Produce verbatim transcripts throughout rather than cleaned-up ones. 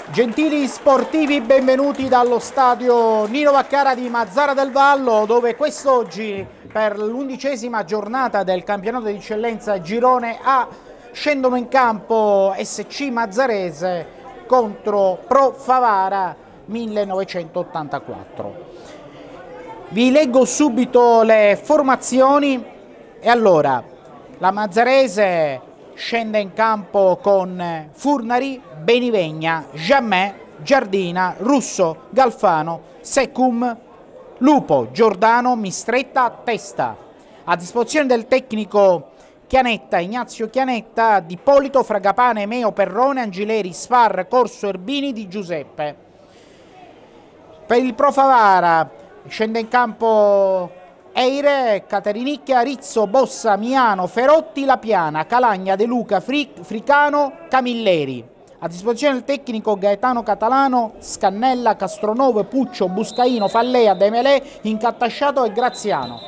Gentili sportivi, benvenuti dallo stadio Nino Vaccara di Mazara del Vallo, dove quest'oggi per l'undicesima giornata del campionato di eccellenza Girone A scendono in campo S C Mazzarese contro Pro Favara millenovecentottantaquattro. Vi leggo subito le formazioni e allora la Mazzarese scende in campo con Furnari, Benivegna, Jammè, Giardina, Russo, Galfano, Secum, Lupo, Giordano, Mistretta, Testa. A disposizione del tecnico Chianetta, Ignazio Chianetta, Di Polito, Fragapane, Meo, Perrone, Angileri, Sfar, Corso, Erbini, Di Giuseppe. Per il Pro Favara scende in campo Eire, Caterinicchia, Rizzo, Bossa, Miano, Ferotti, Lapiana, Calagna, De Luca, Fric, Fricano, Camilleri. A disposizione del tecnico Gaetano Catalano, Scannella, Castronovo, Puccio, Buscaino, Fallea, Demelè, Incattasciato e Graziano.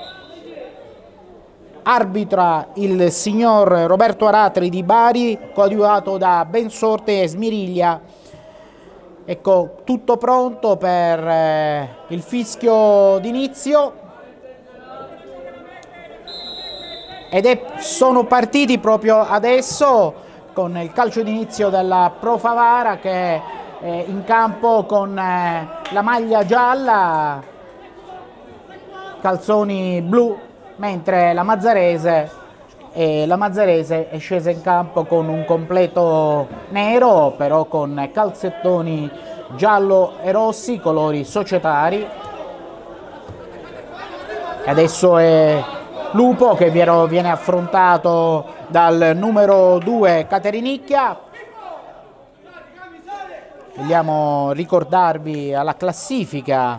Arbitra il signor Roberto Aratri di Bari, coadiuvato da Bensorte e Smiriglia. Ecco, tutto pronto per eh, il fischio d'inizio. Ed è, sono partiti proprio adesso con il calcio d'inizio della Pro Favara che è eh, in campo con eh, la maglia gialla, calzoni blu, mentre la Mazzarese, eh, la Mazzarese è scesa in campo con un completo nero, però con calzettoni giallo e rossi, colori societari. E adesso è Lupo che viene affrontato dal numero due Caterinicchia. Vogliamo ricordarvi alla classifica: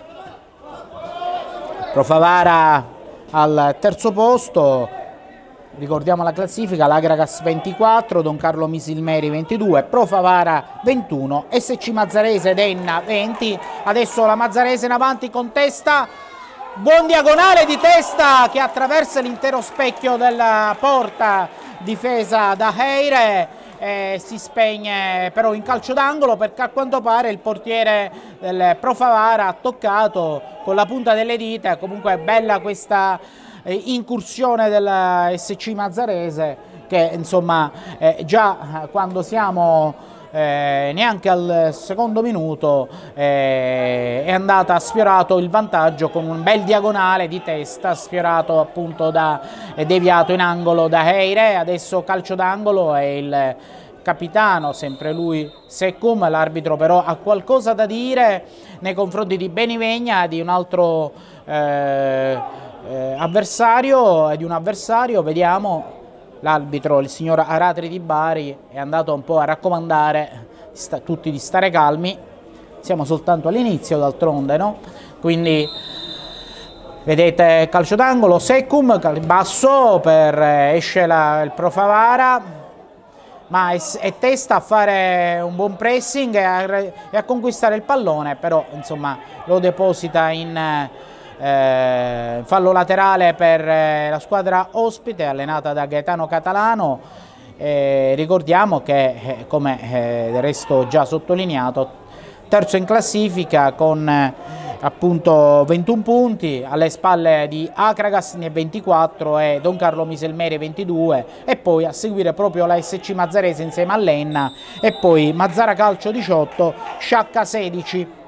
Pro Favara al terzo posto, ricordiamo la classifica, l'Agragas ventiquattro, Don Carlo Misilmeri ventidue, Pro Favara ventuno, S C Mazzarese Denna venti. Adesso la Mazzarese in avanti con Testa. Buon diagonale di Testa che attraversa l'intero specchio della porta difesa da Eire, eh, si spegne però in calcio d'angolo perché a quanto pare il portiere del Pro Favara ha toccato con la punta delle dita. Comunque è bella questa eh, incursione della S C Mazzarese che insomma eh, già quando siamo Eh, neanche al secondo minuto eh, è andata a sfiorato il vantaggio con un bel diagonale di Testa, sfiorato appunto da eh, deviato in angolo da Eire. Adesso calcio d'angolo e il capitano, sempre lui Secum, l'arbitro però ha qualcosa da dire nei confronti di Benivegna, di un altro eh, eh, avversario, di un avversario, vediamo. L'arbitro, il signor Aratri di Bari, è andato un po' a raccomandare sta, tutti di stare calmi. Siamo soltanto all'inizio, d'altronde, no? Quindi vedete calcio d'angolo, Secum, basso, per, esce la, il Pro Favara, ma è, è Testa a fare un buon pressing e a, e a conquistare il pallone, però insomma lo deposita in Eh, fallo laterale per eh, la squadra ospite allenata da Gaetano Catalano. Eh, ricordiamo che eh, come eh, del resto già sottolineato, terzo in classifica con eh, appunto ventuno punti, alle spalle di Akragas ne ventiquattro e Don Carlo Miselmeri ventidue, e poi a seguire proprio la S C Mazzarese insieme a Lenna e poi Mazzara Calcio diciotto, Sciacca sedici.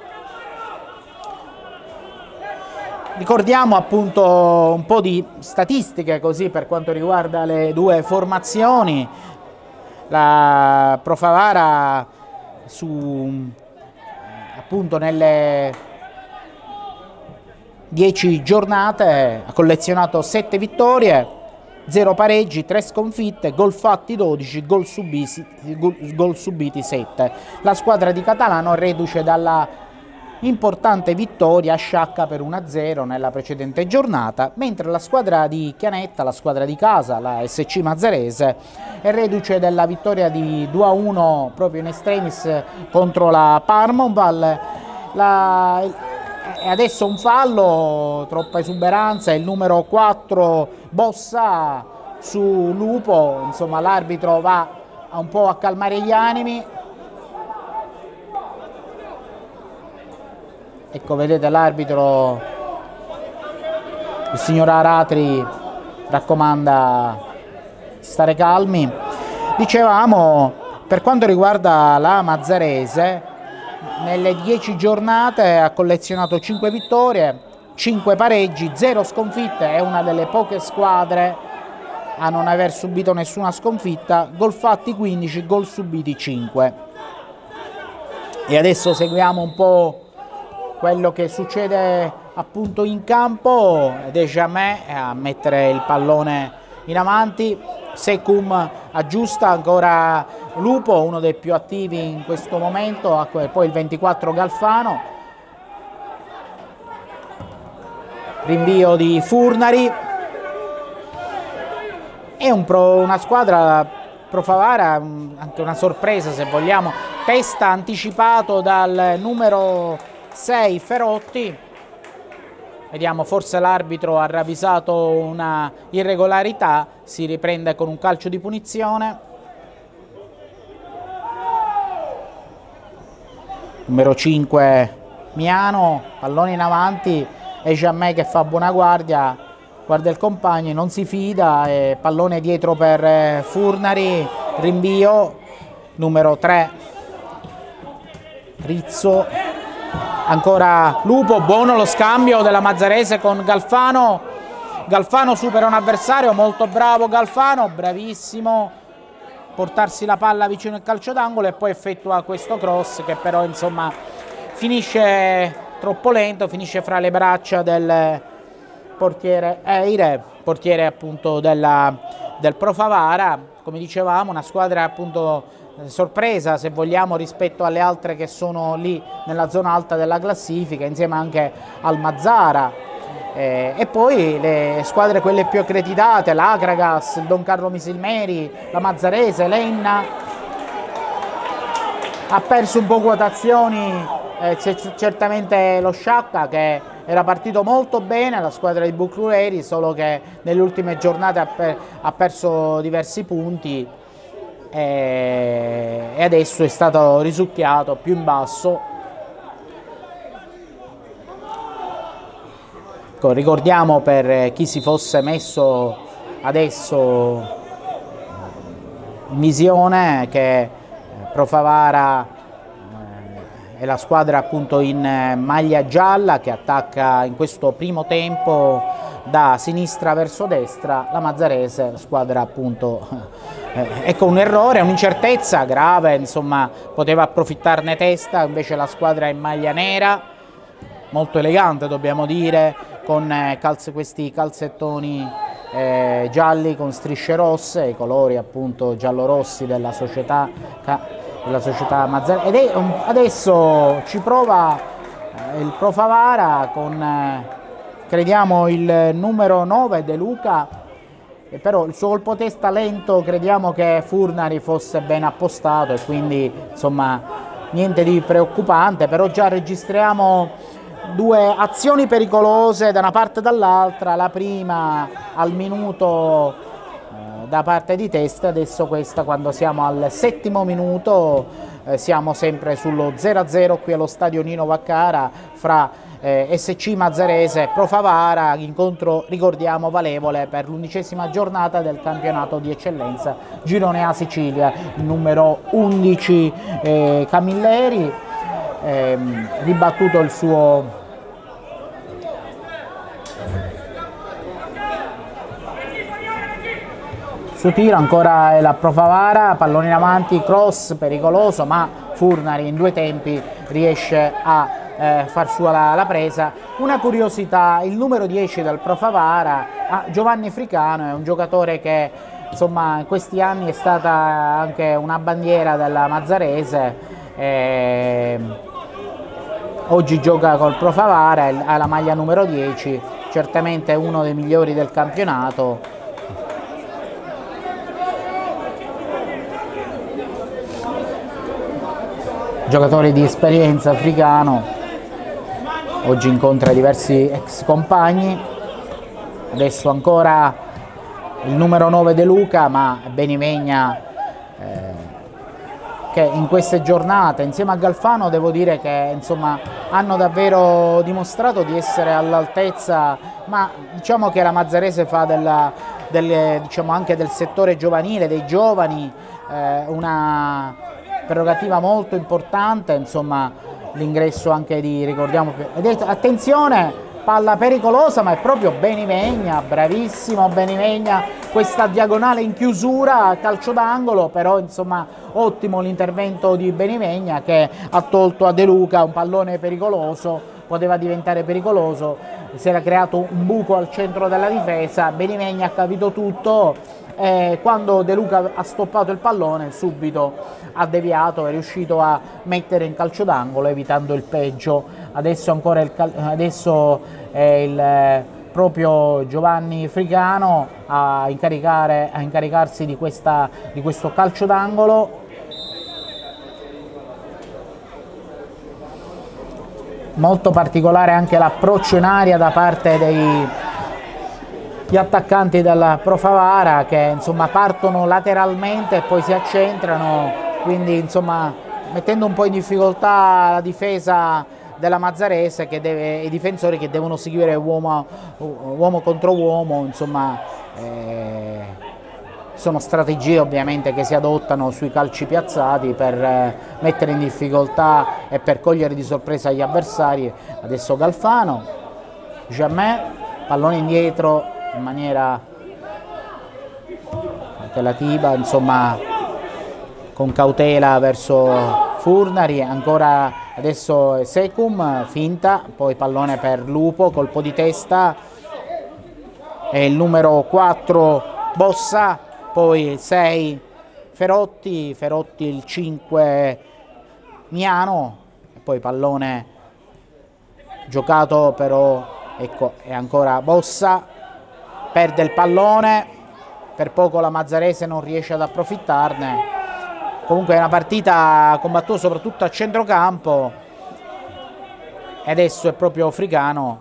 Ricordiamo appunto un po' di statistiche così per quanto riguarda le due formazioni. La Pro Favara su appunto nelle dieci giornate ha collezionato sette vittorie, zero pareggi, tre sconfitte, gol fatti dodici, gol subiti, gol, gol subiti sette. La squadra di Catalano è reduce dalla importante vittoria a Sciacca per uno a zero nella precedente giornata, mentre la squadra di Chianetta, la squadra di casa, la S C Mazzarese, è reduce della vittoria di due a uno proprio in extremis contro la Parmonval. La, e adesso un fallo, troppa esuberanza, il numero quattro Bossa su Lupo, insomma l'arbitro va un po' a calmare gli animi. Ecco, vedete l'arbitro, il signor Aratri, raccomanda stare calmi. Dicevamo, per quanto riguarda la Mazzarese, nelle dieci giornate ha collezionato cinque vittorie, cinque pareggi, zero sconfitte, è una delle poche squadre a non aver subito nessuna sconfitta, gol fatti quindici, gol subiti cinque. E adesso seguiamo un po' quello che succede appunto in campo, ed è Jamè a mettere il pallone in avanti, Secum aggiusta, ancora Lupo, uno dei più attivi in questo momento, poi il ventiquattro Galfano, rinvio di Furnari. È un pro, una squadra Pro Favara, anche una sorpresa se vogliamo, testa anticipato dal numero sei Ferotti. Vediamo, forse l'arbitro ha ravvisato una irregolarità, si riprende con un calcio di punizione. Numero cinque Miano, pallone in avanti, e Jamè che fa buona guardia, guarda il compagno, non si fida, e pallone dietro per Furnari, rinvio, numero tre Rizzo, ancora Lupo, buono lo scambio della Mazzarese con Galfano, Galfano supera un avversario, molto bravo Galfano, bravissimo, portarsi la palla vicino al calcio d'angolo e poi effettua questo cross che però insomma finisce troppo lento, finisce fra le braccia del portiere Eire, portiere appunto della, del Pro Favara. Come dicevamo, una squadra appunto eh, sorpresa se vogliamo rispetto alle altre che sono lì nella zona alta della classifica, insieme anche al Mazzara, eh, e poi le squadre quelle più accreditate, l'Agragas, il Don Carlo Misilmeri, la Mazzarese, l'Enna ha perso un po' quotazioni, eh, certamente lo Sciacca che era partito molto bene, la squadra di Bucrueri, solo che nelle ultime giornate ha, per, ha perso diversi punti e, e adesso è stato risucchiato più in basso. Ecco, ricordiamo per chi si fosse messo adesso in visione che Pro Favara è la squadra appunto in maglia gialla che attacca in questo primo tempo da sinistra verso destra, la Mazzarese, la squadra appunto, eh, ecco un errore, un'incertezza grave, insomma poteva approfittarne Testa, invece la squadra in maglia nera, molto elegante dobbiamo dire, con eh, calze, questi calzettoni eh, gialli con strisce rosse, i colori appunto giallo-rossi della società della società Mazzarese. Ed è, um, adesso ci prova eh, il Pro Favara con eh, crediamo il numero nove De Luca, e però il suo colpo testa lento, crediamo che Furnari fosse ben appostato e quindi insomma niente di preoccupante, però già registriamo due azioni pericolose da una parte e dall'altra, la prima al minuto da parte di Testa, adesso questa quando siamo al settimo minuto, eh, siamo sempre sullo zero a zero qui allo stadio Nino Vaccara fra eh, S C Mazzarese e Pro Favara, incontro ricordiamo valevole per l'undicesima giornata del campionato di eccellenza Girone A Sicilia, il numero undici eh, Camilleri, ehm, ribattuto il suo su tiro, ancora la Pro Favara, pallone in avanti, cross pericoloso, ma Furnari in due tempi riesce a eh, far sua la, la presa. Una curiosità, il numero dieci del Pro Favara, ah, Giovanni Fricano, è un giocatore che insomma in questi anni è stata anche una bandiera della Mazzarese, eh, oggi gioca col Pro Favara, ha la maglia numero dieci, certamente uno dei migliori del campionato. Giocatore di esperienza africano, oggi incontra diversi ex compagni, adesso ancora il numero nove De Luca, ma Benimegna eh, che in queste giornate insieme a Galfano devo dire che insomma hanno davvero dimostrato di essere all'altezza, ma diciamo che la Mazzarese fa della, del, diciamo anche del settore giovanile, dei giovani, eh, una prerogativa molto importante, insomma l'ingresso anche di, ricordiamo, attenzione, palla pericolosa, ma è proprio Benimegna, bravissimo Benimegna, questa diagonale in chiusura, calcio d'angolo, però insomma ottimo l'intervento di Benimegna che ha tolto a De Luca un pallone pericoloso, poteva diventare pericoloso, si era creato un buco al centro della difesa, Benimegna ha capito tutto e quando De Luca ha stoppato il pallone subito ha deviato, è riuscito a mettere in calcio d'angolo evitando il peggio. Adesso ancora il adesso è il eh, proprio Giovanni Fricano a, incaricare, a incaricarsi di, questa, di questo calcio d'angolo. Molto particolare anche l'approccio in aria da parte dei gli attaccanti della Pro Favara che insomma partono lateralmente e poi si accentrano, quindi insomma mettendo un po' in difficoltà la difesa della Mazzarese che deve, i difensori che devono seguire uomo, uomo contro uomo, insomma eh, sono strategie ovviamente che si adottano sui calci piazzati per eh, mettere in difficoltà e per cogliere di sorpresa gli avversari. Adesso Galfano, Jamais, pallone indietro in maniera cautelativa, insomma con cautela verso Furnari, ancora adesso Secum, finta, poi pallone per Lupo, colpo di testa, e il numero quattro Bossa, poi il sei Ferotti, Ferotti il cinque Miano, e poi pallone giocato però, ecco, è ancora Bossa, perde il pallone, per poco la Mazzarese non riesce ad approfittarne. Comunque è una partita combattuta soprattutto a centrocampo e adesso è proprio Fricano,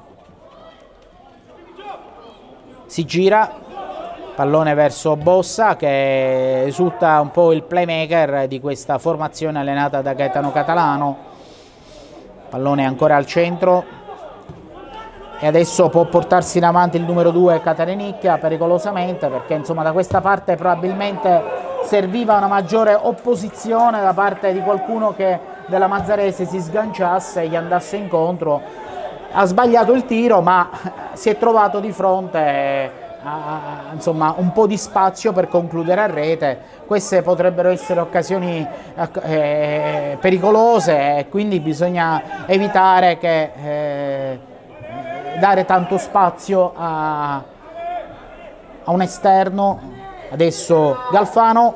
si gira, pallone verso Bossa che risulta un po' il playmaker di questa formazione allenata da Gaetano Catalano, pallone ancora al centro e adesso può portarsi in avanti il numero due Caterinicchia pericolosamente, perché insomma da questa parte probabilmente serviva una maggiore opposizione da parte di qualcuno che della Mazzarese si sganciasse e gli andasse incontro. Ha sbagliato il tiro, ma si è trovato di fronte a, insomma, un po' di spazio per concludere a rete. Queste potrebbero essere occasioni eh, pericolose e quindi bisogna evitare che eh, dare tanto spazio a, a un esterno. Adesso Galfano,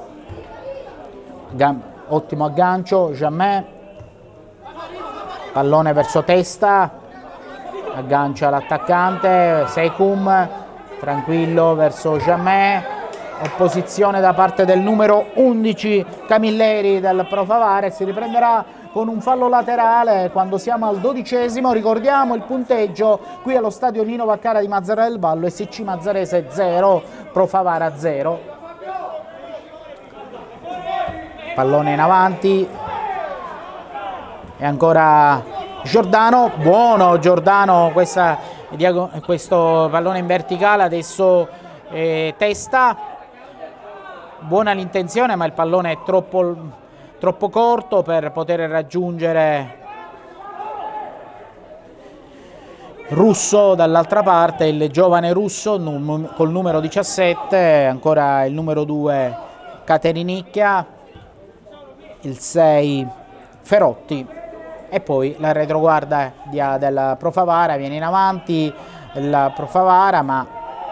ottimo aggancio, Jamais, pallone verso testa, aggancia l'attaccante, Secum, tranquillo verso Jamais, opposizione da parte del numero undici Camilleri del Pro Favara, si riprenderà con un fallo laterale quando siamo al dodicesimo. Ricordiamo il punteggio qui allo stadio Nino Vaccara di Mazzara del Vallo, S C Mazzarese zero, Pro Favara zero. Pallone in avanti e ancora Giordano, buono Giordano, questa, questo pallone in verticale, adesso eh, testa, buona l'intenzione ma il pallone è troppo troppo corto per poter raggiungere Russo dall'altra parte, il giovane Russo num, col numero diciassette, ancora il numero due Caterinicchia, il sei Ferotti e poi la retroguardia della Pro Favara viene in avanti la Pro Favara, ma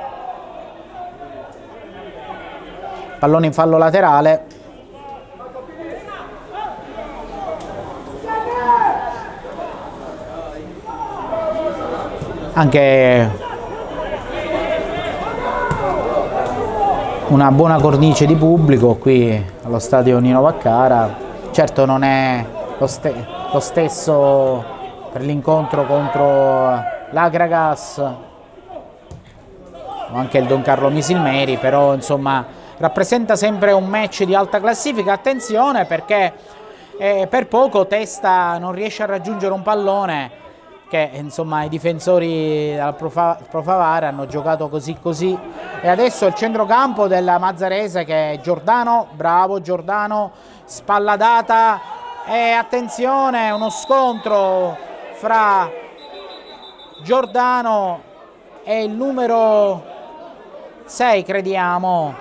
pallone in fallo laterale. Anche una buona cornice di pubblico qui allo stadio Nino Vaccara, certo non è lo, ste lo stesso per l'incontro contro l'Agragas o anche il Don Carlo Misilmeri, però insomma rappresenta sempre un match di alta classifica. Attenzione perché eh, per poco Testa non riesce a raggiungere un pallone che insomma i difensori della Profavara hanno giocato così così. E adesso il centrocampo della Mazzarese che è Giordano, bravo Giordano, spalla data e attenzione, uno scontro fra Giordano e il numero sei, crediamo,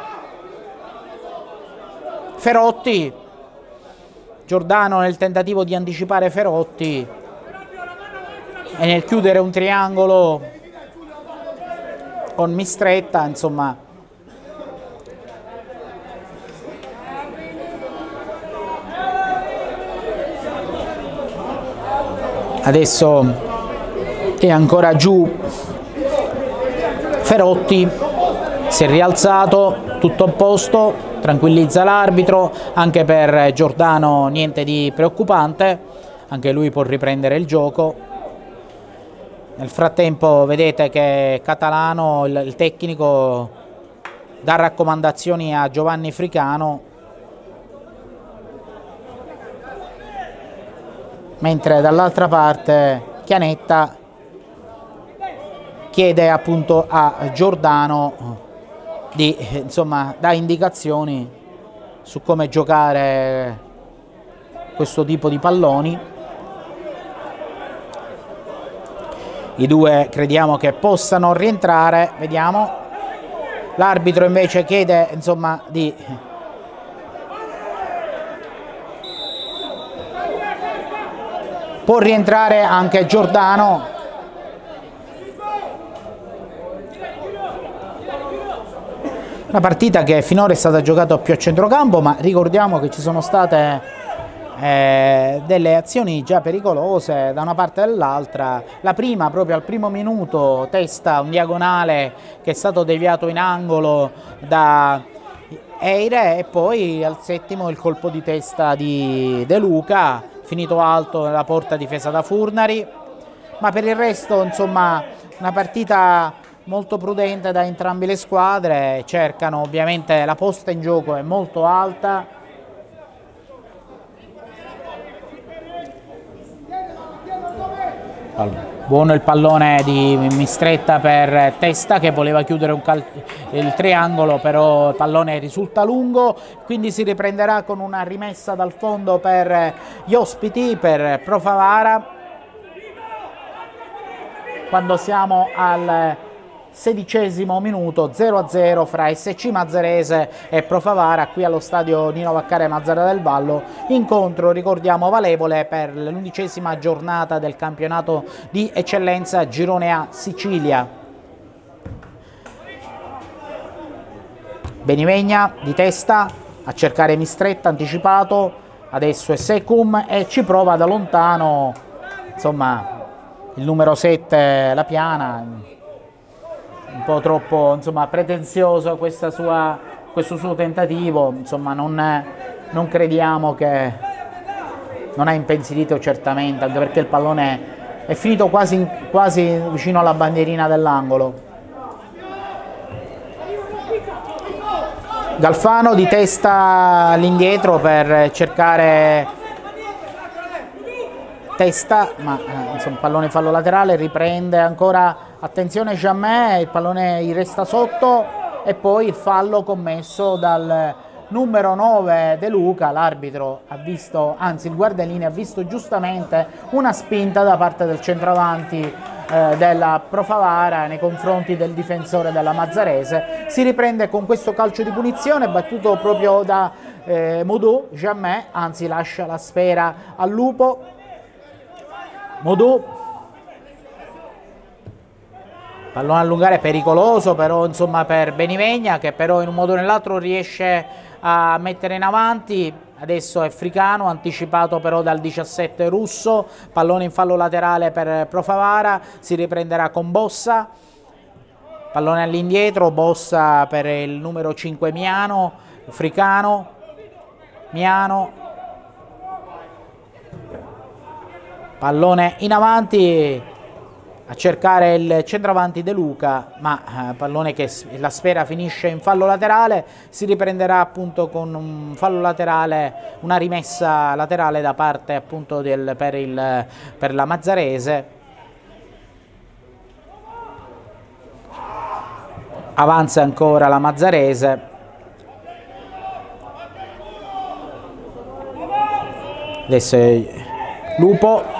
Ferotti. Giordano nel tentativo di anticipare Ferotti e nel chiudere un triangolo con Mistretta, insomma adesso è ancora giù Ferotti, si è rialzato, tutto a posto, tranquillizza l'arbitro, anche per Giordano niente di preoccupante, anche lui può riprendere il gioco. Nel frattempo vedete che Catalano, il, il tecnico, dà raccomandazioni a Giovanni Fricano, mentre dall'altra parte Chianetta chiede appunto a Giordano di, insomma, dà indicazioni su come giocare questo tipo di palloni. I due crediamo che possano rientrare, vediamo. L'arbitro invece chiede, insomma, di può rientrare anche Giordano. Una partita che finora è stata giocata più a centrocampo, ma ricordiamo che ci sono state Eh, delle azioni già pericolose da una parte e dall'altra. La prima, proprio al primo minuto, Testa un diagonale che è stato deviato in angolo da Eire, e poi al settimo il colpo di testa di De Luca, finito alto nella porta difesa da Furnari. Ma per il resto, insomma, una partita molto prudente da entrambe le squadre. Cercano, ovviamente la posta in gioco è molto alta. Buono il pallone di Mistretta per Testa che voleva chiudere un il triangolo, però il pallone risulta lungo, quindi si riprenderà con una rimessa dal fondo per gli ospiti, per Profavara, quando siamo al sedicesimo minuto, zero a zero fra S C Mazzarese e Profavara qui allo stadio Nino Vaccare Mazzara del Vallo. Incontro, ricordiamo, valevole per l'undicesima giornata del campionato di eccellenza Girone A Sicilia. Benivegna di testa a cercare Mistretta, anticipato, adesso è Secum e ci prova da lontano, insomma, il numero sette La Piana. Un po' troppo, insomma, pretenzioso questa sua, questo suo tentativo, insomma, non, non crediamo che non ha impensierito certamente, anche perché il pallone è finito quasi, quasi vicino alla bandierina dell'angolo. Galfano di testa all'indietro per cercare Testa, ma eh, insomma, pallone fallo laterale, riprende ancora. Attenzione Jammet, il pallone gli resta sotto e poi il fallo commesso dal numero nove De Luca. L'arbitro ha visto, anzi il guardalinee ha visto giustamente una spinta da parte del centravanti eh, della Profavara nei confronti del difensore della Mazzarese. Si riprende con questo calcio di punizione battuto proprio da eh, Modù. Jammet, anzi lascia la sfera al Lupo. Modù, pallone allungare pericoloso però, insomma, per Benivegna, che però in un modo o nell'altro riesce a mettere in avanti. Adesso è Fricano, anticipato però dal diciassette Russo, pallone in fallo laterale per Profavara, si riprenderà con Bossa, pallone all'indietro, Bossa per il numero cinque Miano, Fricano, Miano, pallone in avanti. a cercare il centravanti De Luca, ma eh, pallone che la sfera finisce in fallo laterale, si riprenderà appunto con un fallo laterale, una rimessa laterale da parte appunto del, per, il, per la Mazzarese. Avanza ancora la Mazzarese. Adesso è Lupo.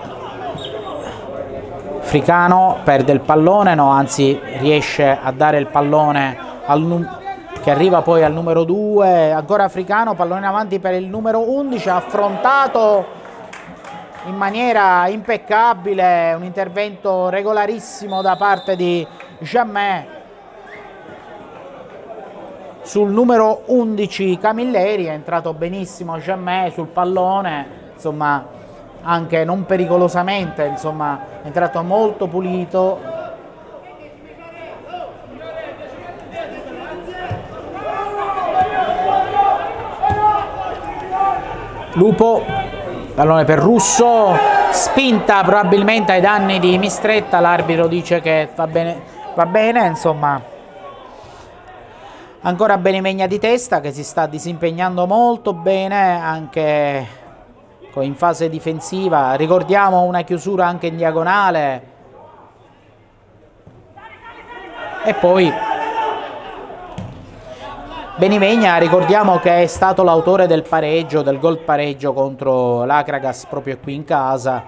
Africano perde il pallone, no, anzi riesce a dare il pallone al, che arriva poi al numero due, ancora Africano, pallone in avanti per il numero undici, affrontato in maniera impeccabile, un intervento regolarissimo da parte di Jammeh sul numero undici Camilleri, è entrato benissimo Jammeh sul pallone, insomma anche non pericolosamente, insomma è entrato molto pulito. Lupo, pallone per Russo, spinta probabilmente ai danni di Mistretta, l'arbitro dice che va bene, va bene, insomma. Ancora Benevegna di testa che si sta disimpegnando molto bene anche in fase difensiva, ricordiamo una chiusura anche in diagonale e poi Benevegna, ricordiamo che è stato l'autore del pareggio, del gol pareggio contro l'Acragas proprio qui in casa.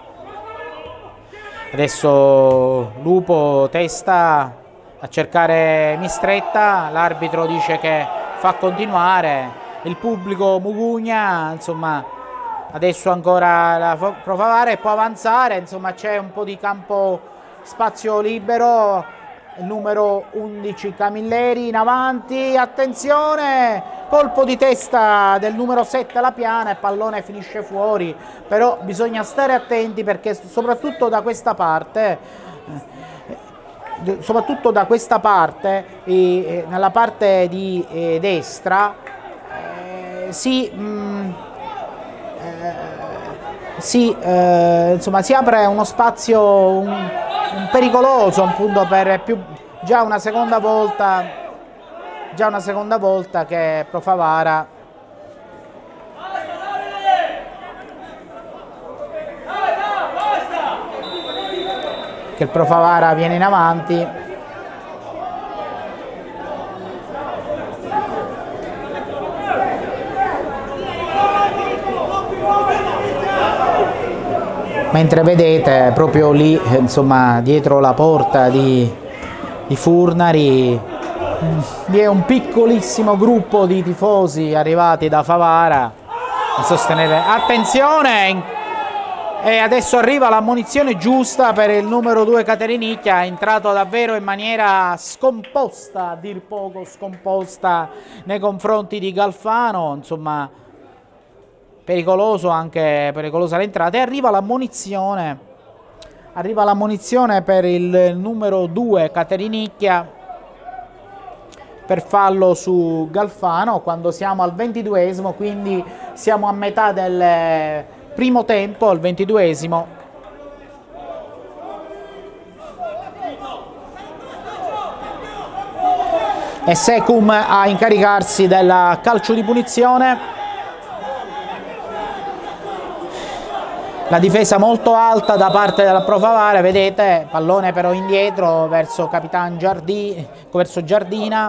Adesso Lupo testa a cercare Mistretta, l'arbitro dice che fa continuare, il pubblico mugugna, insomma. Adesso ancora la Pro Favara può avanzare, insomma c'è un po' di campo spazio libero, il numero undici Camilleri in avanti, attenzione, colpo di testa del numero sette La Piana e pallone finisce fuori, però bisogna stare attenti perché soprattutto da questa parte, soprattutto da questa parte, eh, nella parte di eh, destra, eh, si... Mh, Si, eh, insomma, si apre uno spazio un, un pericoloso appunto per più, già una seconda volta già una seconda volta che Pro Favara che il Pro Favara viene in avanti. Mentre vedete proprio lì, insomma, dietro la porta di, di Furnari vi è un piccolissimo gruppo di tifosi arrivati da Favara a sostenere. Attenzione! E adesso arriva l'ammonizione giusta per il numero due Caterinicchia, è entrato davvero in maniera scomposta, a dir poco scomposta nei confronti di Galfano, insomma. Pericoloso anche pericolosa l'entrata e arriva l'ammonizione arriva l'ammonizione per il numero due Caterinicchia per fallo su Galfano quando siamo al ventiduesimo, quindi siamo a metà del primo tempo, al ventiduesimo. E Secum a incaricarsi del calcio di punizione. La difesa molto alta da parte della Pro Favara, vedete, pallone però indietro verso Capitan Giardina, verso Giardina.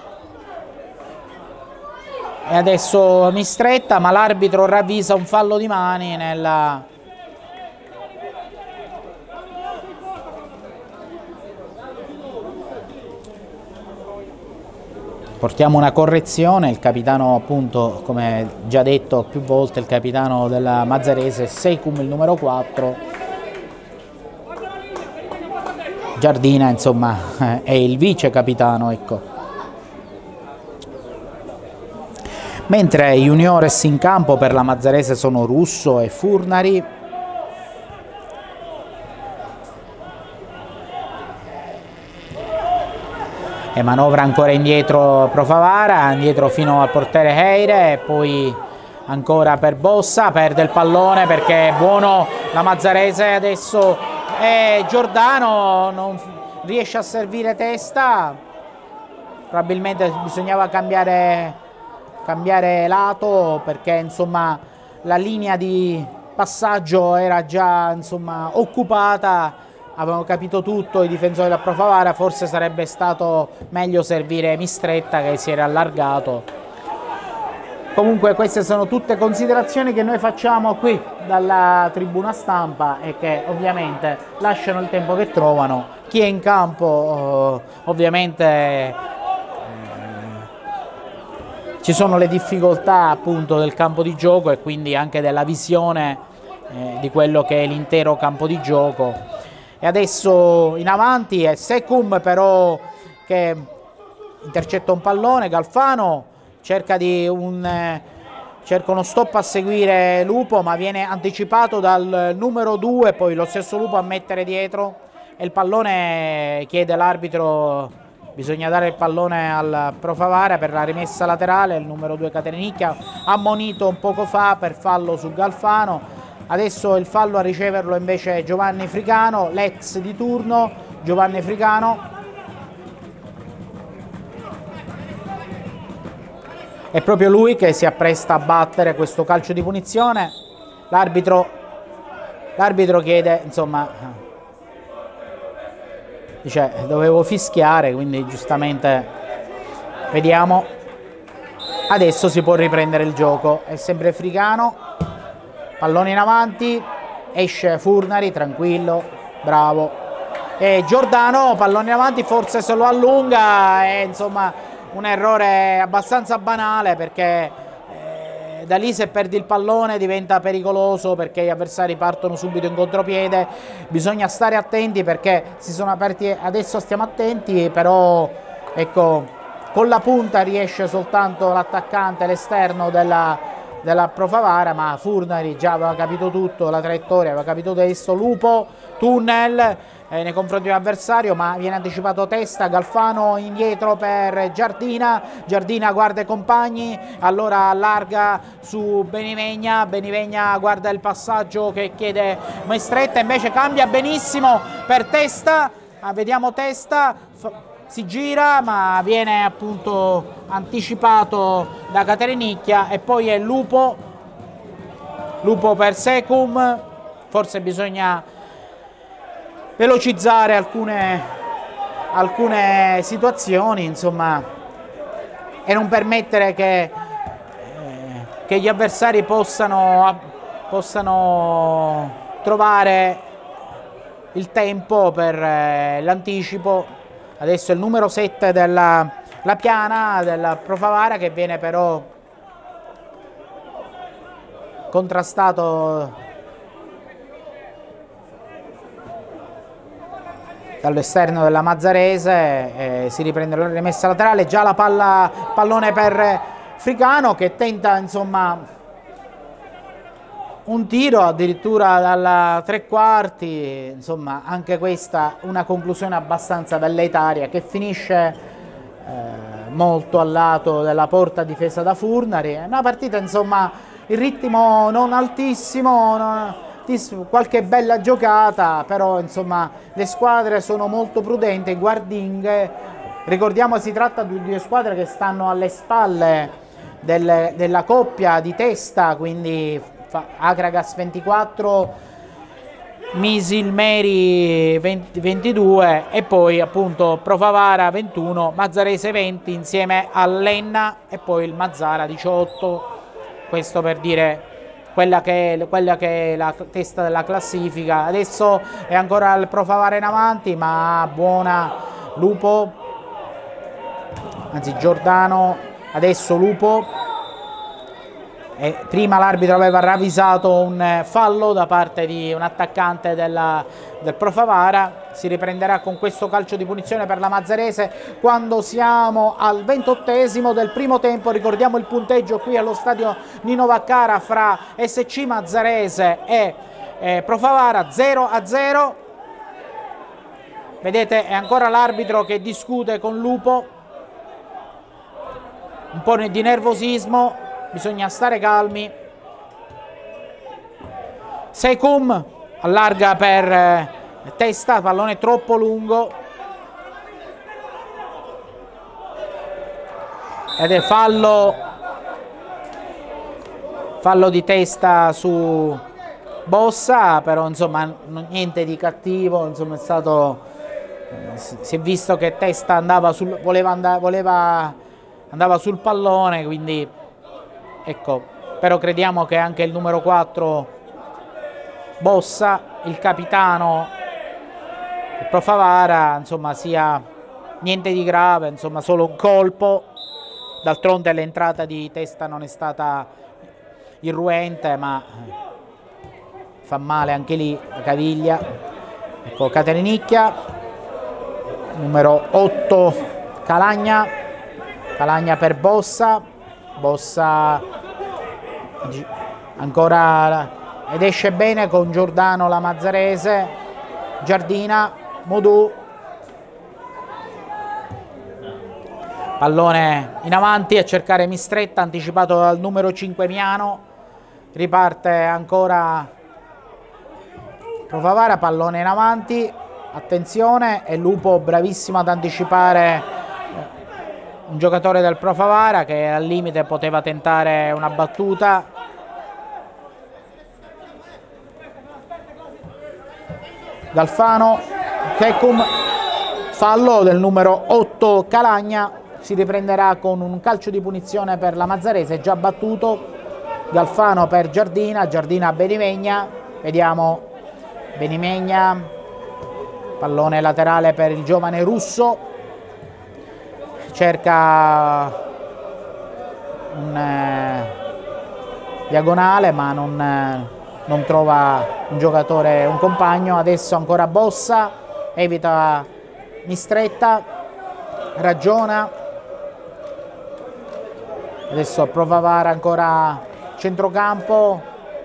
E adesso Mistretta, ma l'arbitro ravvisa un fallo di mani nella... Portiamo una correzione, il capitano appunto, come già detto più volte, il capitano della Mazzarese, Secum il numero quattro. Giardina insomma è il vice capitano, ecco. Mentre i juniores in campo per la Mazzarese sono Russo e Furnari. E manovra ancora indietro Pro Favara, indietro fino al portiere Heire, e poi ancora per Bossa, perde il pallone perché è buono la Mazzarese, adesso e Giordano non riesce a servire testa, probabilmente bisognava cambiare, cambiare lato perché insomma la linea di passaggio era già insomma occupata, avevano capito tutto i difensori della Pro Favara, forse sarebbe stato meglio servire Mistretta che si era allargato. Comunque queste sono tutte considerazioni che noi facciamo qui dalla tribuna stampa e che ovviamente lasciano il tempo che trovano. Chi è in campo eh, ovviamente eh, ci sono le difficoltà appunto del campo di gioco e quindi anche della visione eh, di quello che è l'intero campo di gioco. E adesso in avanti è Secum però che intercetta un pallone, Galfano cerca di un eh, cerca uno stop a seguire Lupo, ma viene anticipato dal numero due, poi lo stesso Lupo a mettere dietro e il pallone chiede l'arbitro, bisogna dare il pallone al Pro Favara per la rimessa laterale, il numero due Caterenicchia ammonito un poco fa per fallo su Galfano. Adesso il fallo a riceverlo invece è Giovanni Fricano, l'ex di turno Giovanni Fricano. È proprio lui che si appresta a battere questo calcio di punizione. L'arbitro l'arbitro chiede, insomma, dice dovevo fischiare, quindi giustamente vediamo. Adesso si può riprendere il gioco, è sempre Fricano, pallone in avanti, esce Furnari, tranquillo, bravo. E Giordano, pallone in avanti, forse se lo allunga e insomma un errore abbastanza banale perché eh, da lì se perdi il pallone diventa pericoloso perché gli avversari partono subito in contropiede, bisogna stare attenti perché si sono aperti, adesso stiamo attenti, però ecco con la punta riesce soltanto l'attaccante, l'esterno della, della Pro Favara, ma Furnari già aveva capito tutto, la traiettoria aveva capito adesso, Lupo, tunnel Eh, nei confronti dell'avversario, ma viene anticipato testa, Galfano indietro per Giardina, Giardina guarda i compagni, allora allarga su Benivegna, Benivegna guarda il passaggio che chiede Mistretta, invece cambia benissimo per testa, ah, vediamo testa, si gira ma viene appunto anticipato da Caterenicchia e poi è Lupo, Lupo per Secum, forse bisogna velocizzare alcune, alcune situazioni, insomma, e non permettere che, eh, che gli avversari possano, possano trovare il tempo per eh, l'anticipo. Adesso è il numero sette della La Piana, della Pro Favara, che viene però contrastato dall'esterno della Mazzarese, eh, si riprende la rimessa laterale, già la palla, pallone per Fricano che tenta insomma un tiro addirittura dalla tre quarti, insomma anche questa una conclusione abbastanza velleitaria che finisce eh, molto al lato della porta difesa da Furnari, è una partita insomma il ritmo non altissimo, non, qualche bella giocata, però insomma le squadre sono molto prudenti, guardinghe, ricordiamo si tratta di due squadre che stanno alle spalle del, della coppia di testa, quindi Akragas ventiquattro, Misilmeri ventidue e poi appunto Pro Favara ventuno, Mazzarese venti insieme all'Enna e poi il Mazzara diciotto, questo per dire Quella che, è, quella che è la testa della classifica. Adesso è ancora il Pro Favara in avanti, ma buona Lupo, anzi Giordano, adesso Lupo. E prima l'arbitro aveva ravvisato un fallo da parte di un attaccante della, del Pro Favara, si riprenderà con questo calcio di punizione per la Mazzarese quando siamo al ventottesimo del primo tempo. Ricordiamo il punteggio qui allo stadio Nino Vaccara fra S C Mazzarese e eh, Pro Favara, zero a zero. Vedete è ancora l'arbitro che discute con Lupo, un po' di nervosismo, bisogna stare calmi. Secum allarga per testa, pallone troppo lungo ed è fallo, fallo di testa su Bossa, però insomma niente di cattivo, insomma è stato, si è visto che testa andava sul, voleva andare, voleva, andava sul pallone, quindi ecco, però crediamo che anche il numero quattro Bossa, il capitano, il Pro Favara, insomma sia niente di grave, insomma solo un colpo. D'altronde l'entrata di testa non è stata irruente, ma fa male anche lì la caviglia. Ecco Caterinicchia, numero otto Calagna, Calagna per Bossa, Bossa ancora ed esce bene con Giordano la Mazzarese, Giardina, Modù, pallone in avanti a cercare Mistretta, anticipato dal numero cinque Miano, riparte ancora Pro Favara, pallone in avanti, attenzione, è Lupo bravissimo ad anticipare un giocatore del Pro Favara che al limite poteva tentare una battuta. Galfano, Checum, fallo del numero otto Calagna, si riprenderà con un calcio di punizione per la Mazzarese, già battuto. Galfano per Giardina, Giardina Benimegna, vediamo Benimegna, pallone laterale per il giovane Russo, cerca un eh, diagonale ma non, eh, non trova un giocatore, un compagno. Adesso ancora Bossa, evita Mistretta, ragiona, adesso Pro Favara ancora centrocampo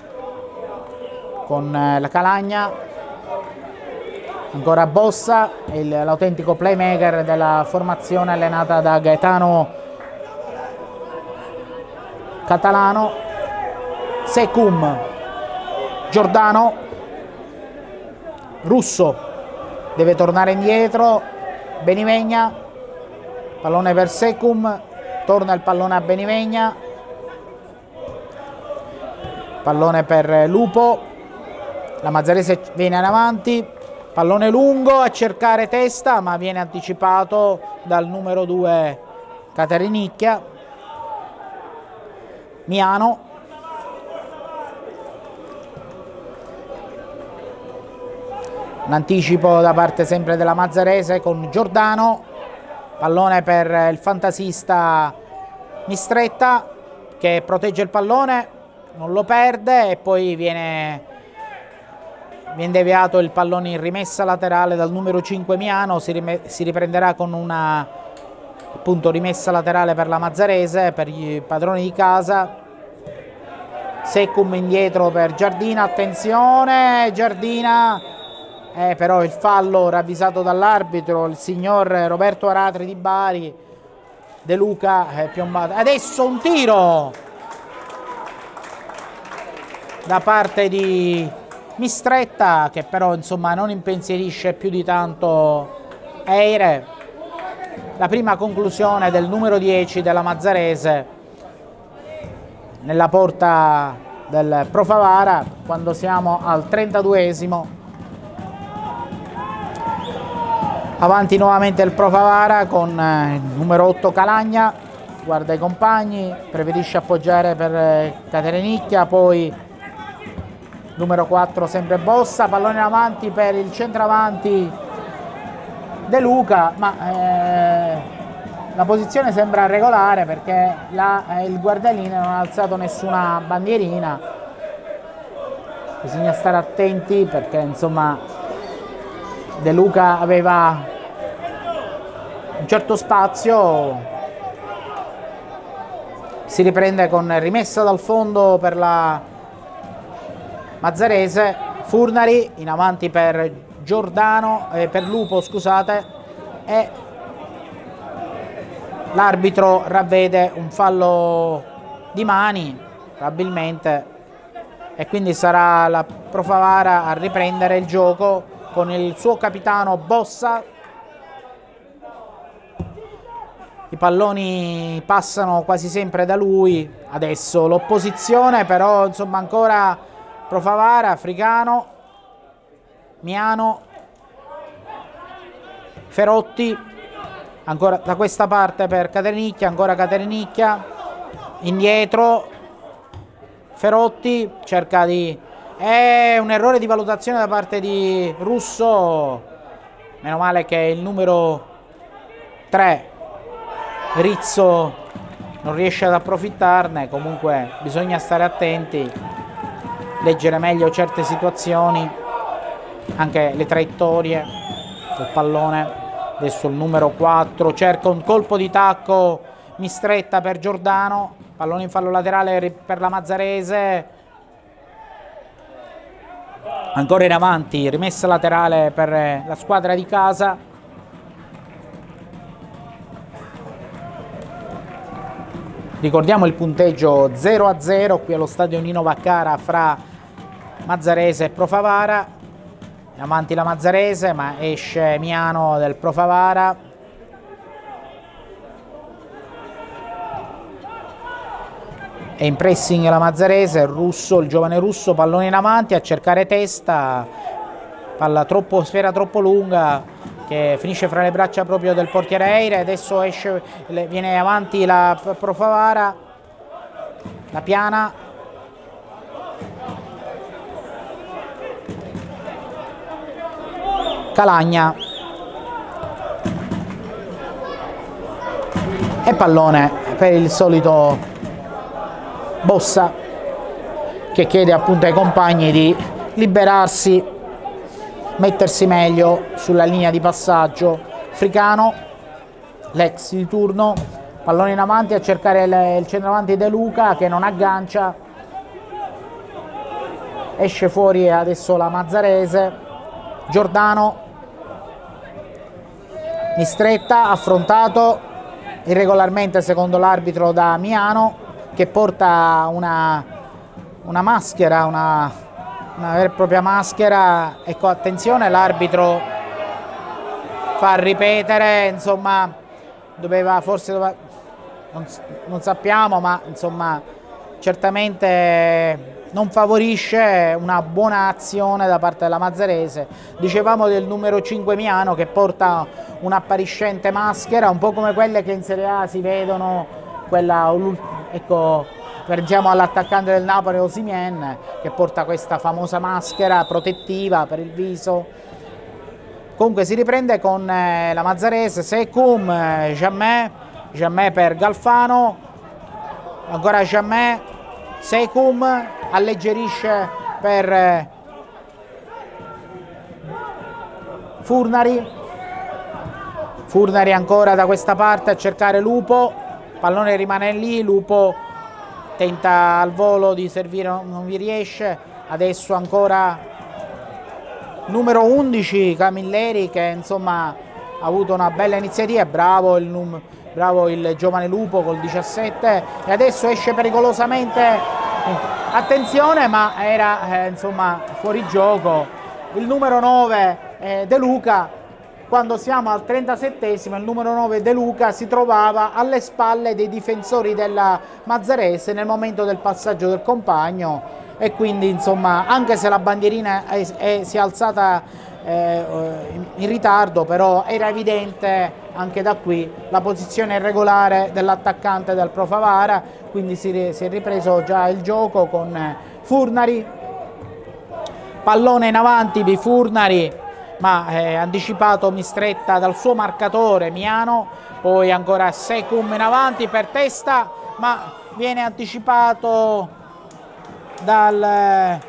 con eh, la Calagna, ancora Bossa, l'autentico playmaker della formazione allenata da Gaetano Catalano. Secum, Giordano, Russo deve tornare indietro, Benimegna, pallone per Secum, torna il pallone a Benimegna, pallone per Lupo, la Mazzarese viene in avanti, pallone lungo a cercare testa ma viene anticipato dal numero due Caterinicchia. Miano, un anticipo da parte sempre della Mazzarese con Giordano, pallone per il fantasista Mistretta che protegge il pallone, non lo perde e poi viene, viene deviato il pallone in rimessa laterale dal numero cinque Miano, si, rime, si riprenderà con una appunto rimessa laterale per la Mazzarese, per i padroni di casa. Secum indietro per Giardina, attenzione Giardina, eh, però il fallo ravvisato dall'arbitro, il signor Roberto Aratri di Bari, De Luca è piombato. Adesso un tiro da parte di Mistretta che però insomma non impensierisce più di tanto Eire. La prima conclusione del numero dieci della Mazzarese nella porta del Pro Favara quando siamo al trentaduesimo. Avanti nuovamente il Pro Favara con il numero otto Calagna, guarda i compagni, preferisce appoggiare per Caterinicchia, poi numero quattro sempre Bossa, pallone in avanti per il centravanti De Luca, ma eh, la posizione sembra regolare perché la, eh, il guardalinee non ha alzato nessuna bandierina, bisogna stare attenti perché insomma De Luca aveva un certo spazio. Si riprende con rimessa dal fondo per la Mazzarese, Furnari in avanti per Giordano, eh, per Lupo scusate, e l'arbitro ravvede un fallo di mani probabilmente e quindi sarà la Pro Favara a riprendere il gioco con il suo capitano Bossa. I palloni passano quasi sempre da lui. Adesso l'opposizione, però insomma ancora Profavara, Africano, Miano, Ferotti, ancora da questa parte per Caternicchia, ancora Caternicchia, indietro, Ferotti cerca di... è un errore di valutazione da parte di Russo, meno male che il numero tre, Rizzo, non riesce ad approfittarne. Comunque bisogna stare attenti, leggere meglio certe situazioni, anche le traiettorie del pallone. Adesso il numero quattro cerca un colpo di tacco, Mistretta per Giordano, pallone in fallo laterale per la Mazzarese, ancora in avanti, rimessa laterale per la squadra di casa. Ricordiamo il punteggio zero a zero qui allo stadio Nino Vaccara fra Mazzarese e Profavara. Avanti la Mazzarese, ma esce Miano del Profavara. È in pressing la Mazzarese, Russo, il giovane Russo, pallone in avanti a cercare testa, palla troppo, sfera troppo lunga che finisce fra le braccia proprio del portiere Eire. Adesso esce, viene avanti la Profavara, la Piana, Calagna e pallone per il solito Bossa, che chiede appunto ai compagni di liberarsi, mettersi meglio sulla linea di passaggio. Africano, l'ex di turno, pallone in avanti a cercare il, il centravanti De Luca che non aggancia, esce fuori adesso la Mazzarese. Giordano, Mistretta, affrontato irregolarmente secondo l'arbitro da Miano, che porta una, una maschera, una, una vera e propria maschera. Ecco, attenzione, l'arbitro fa ripetere, insomma, doveva, forse doveva, non, non sappiamo, ma insomma, certamente non favorisce una buona azione da parte della Mazzarese. Dicevamo del numero cinque Miano che porta un'appariscente maschera, un po' come quelle che in Serie A si vedono, quella, ecco, pensiamo all'attaccante del Napoli Osimhen, che porta questa famosa maschera protettiva per il viso. Comunque si riprende con eh, la Mazzarese, Secum, eh, Jammeh, Jammeh per Galfano, ancora Jammeh, Secum, alleggerisce per eh, Furnari, Furnari ancora da questa parte a cercare Lupo, pallone rimane lì, Lupo tenta al volo di servire, non vi riesce. Adesso ancora numero undici Camilleri, che insomma ha avuto una bella iniziativa, bravo il, num bravo il giovane Lupo col diciassette, e adesso esce pericolosamente, attenzione, ma era eh, insomma fuori gioco il numero nove eh, De Luca. Quando siamo al trentasettesimo, il numero nove De Luca si trovava alle spalle dei difensori della Mazzarese nel momento del passaggio del compagno, e quindi insomma, anche se la bandierina è, è, si è alzata eh, in, in ritardo, però era evidente anche da qui la posizione irregolare dell'attaccante del Profavara, quindi si, si è ripreso già il gioco con Furnari, pallone in avanti di Furnari, ma eh, anticipato Mistretta dal suo marcatore Miano. Poi ancora Secum in avanti per testa, ma viene anticipato dal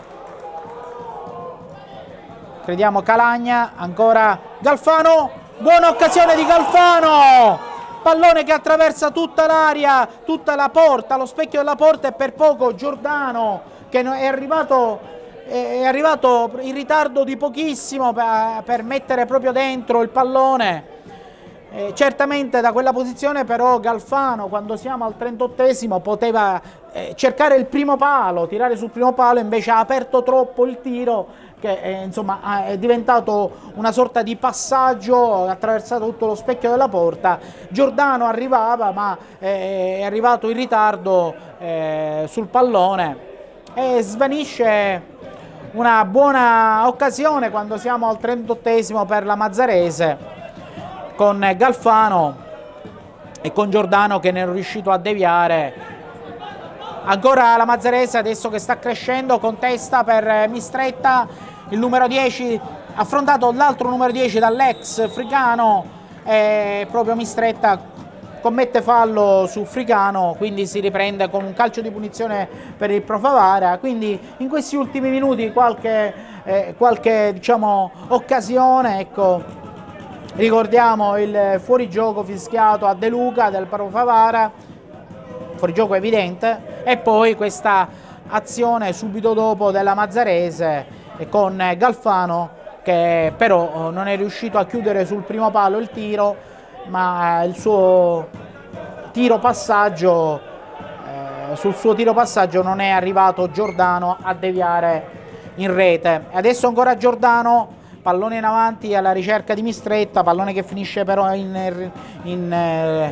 crediamo Calagna. Ancora Galfano, buona occasione di Galfano, pallone che attraversa tutta l'area, tutta la porta, lo specchio della porta, e per poco Giordano, che è arrivato è arrivato in ritardo di pochissimo per, per mettere proprio dentro il pallone. Eh, certamente da quella posizione però Galfano, quando siamo al trentottesimo, poteva eh, cercare il primo palo, tirare sul primo palo, invece ha aperto troppo il tiro, che eh, insomma è diventato una sorta di passaggio, ha attraversato tutto lo specchio della porta. Giordano arrivava, ma eh, è arrivato in ritardo eh, sul pallone e svanisce una buona occasione quando siamo al trentottesimo per la Mazzarese, con Galfano e con Giordano che ne è riuscito a deviare. Ancora la Mazzarese adesso che sta crescendo, contesta per Mistretta, il numero dieci, affrontato l'altro numero dieci dall'ex Fricano, e proprio Mistretta commette fallo su Fricano, quindi si riprende con un calcio di punizione per il Pro Favara. Quindi in questi ultimi minuti qualche, eh, qualche diciamo, occasione, ecco, ricordiamo il fuorigioco fischiato a De Luca del Pro Favara, fuorigioco evidente, e poi questa azione subito dopo della Mazzarese con Galfano che però non è riuscito a chiudere sul primo palo il tiro, ma il suo tiro passaggio eh, sul suo tiro passaggio non è arrivato Giordano a deviare in rete. Adesso ancora Giordano, pallone in avanti alla ricerca di Mistretta, pallone che finisce però in, in eh,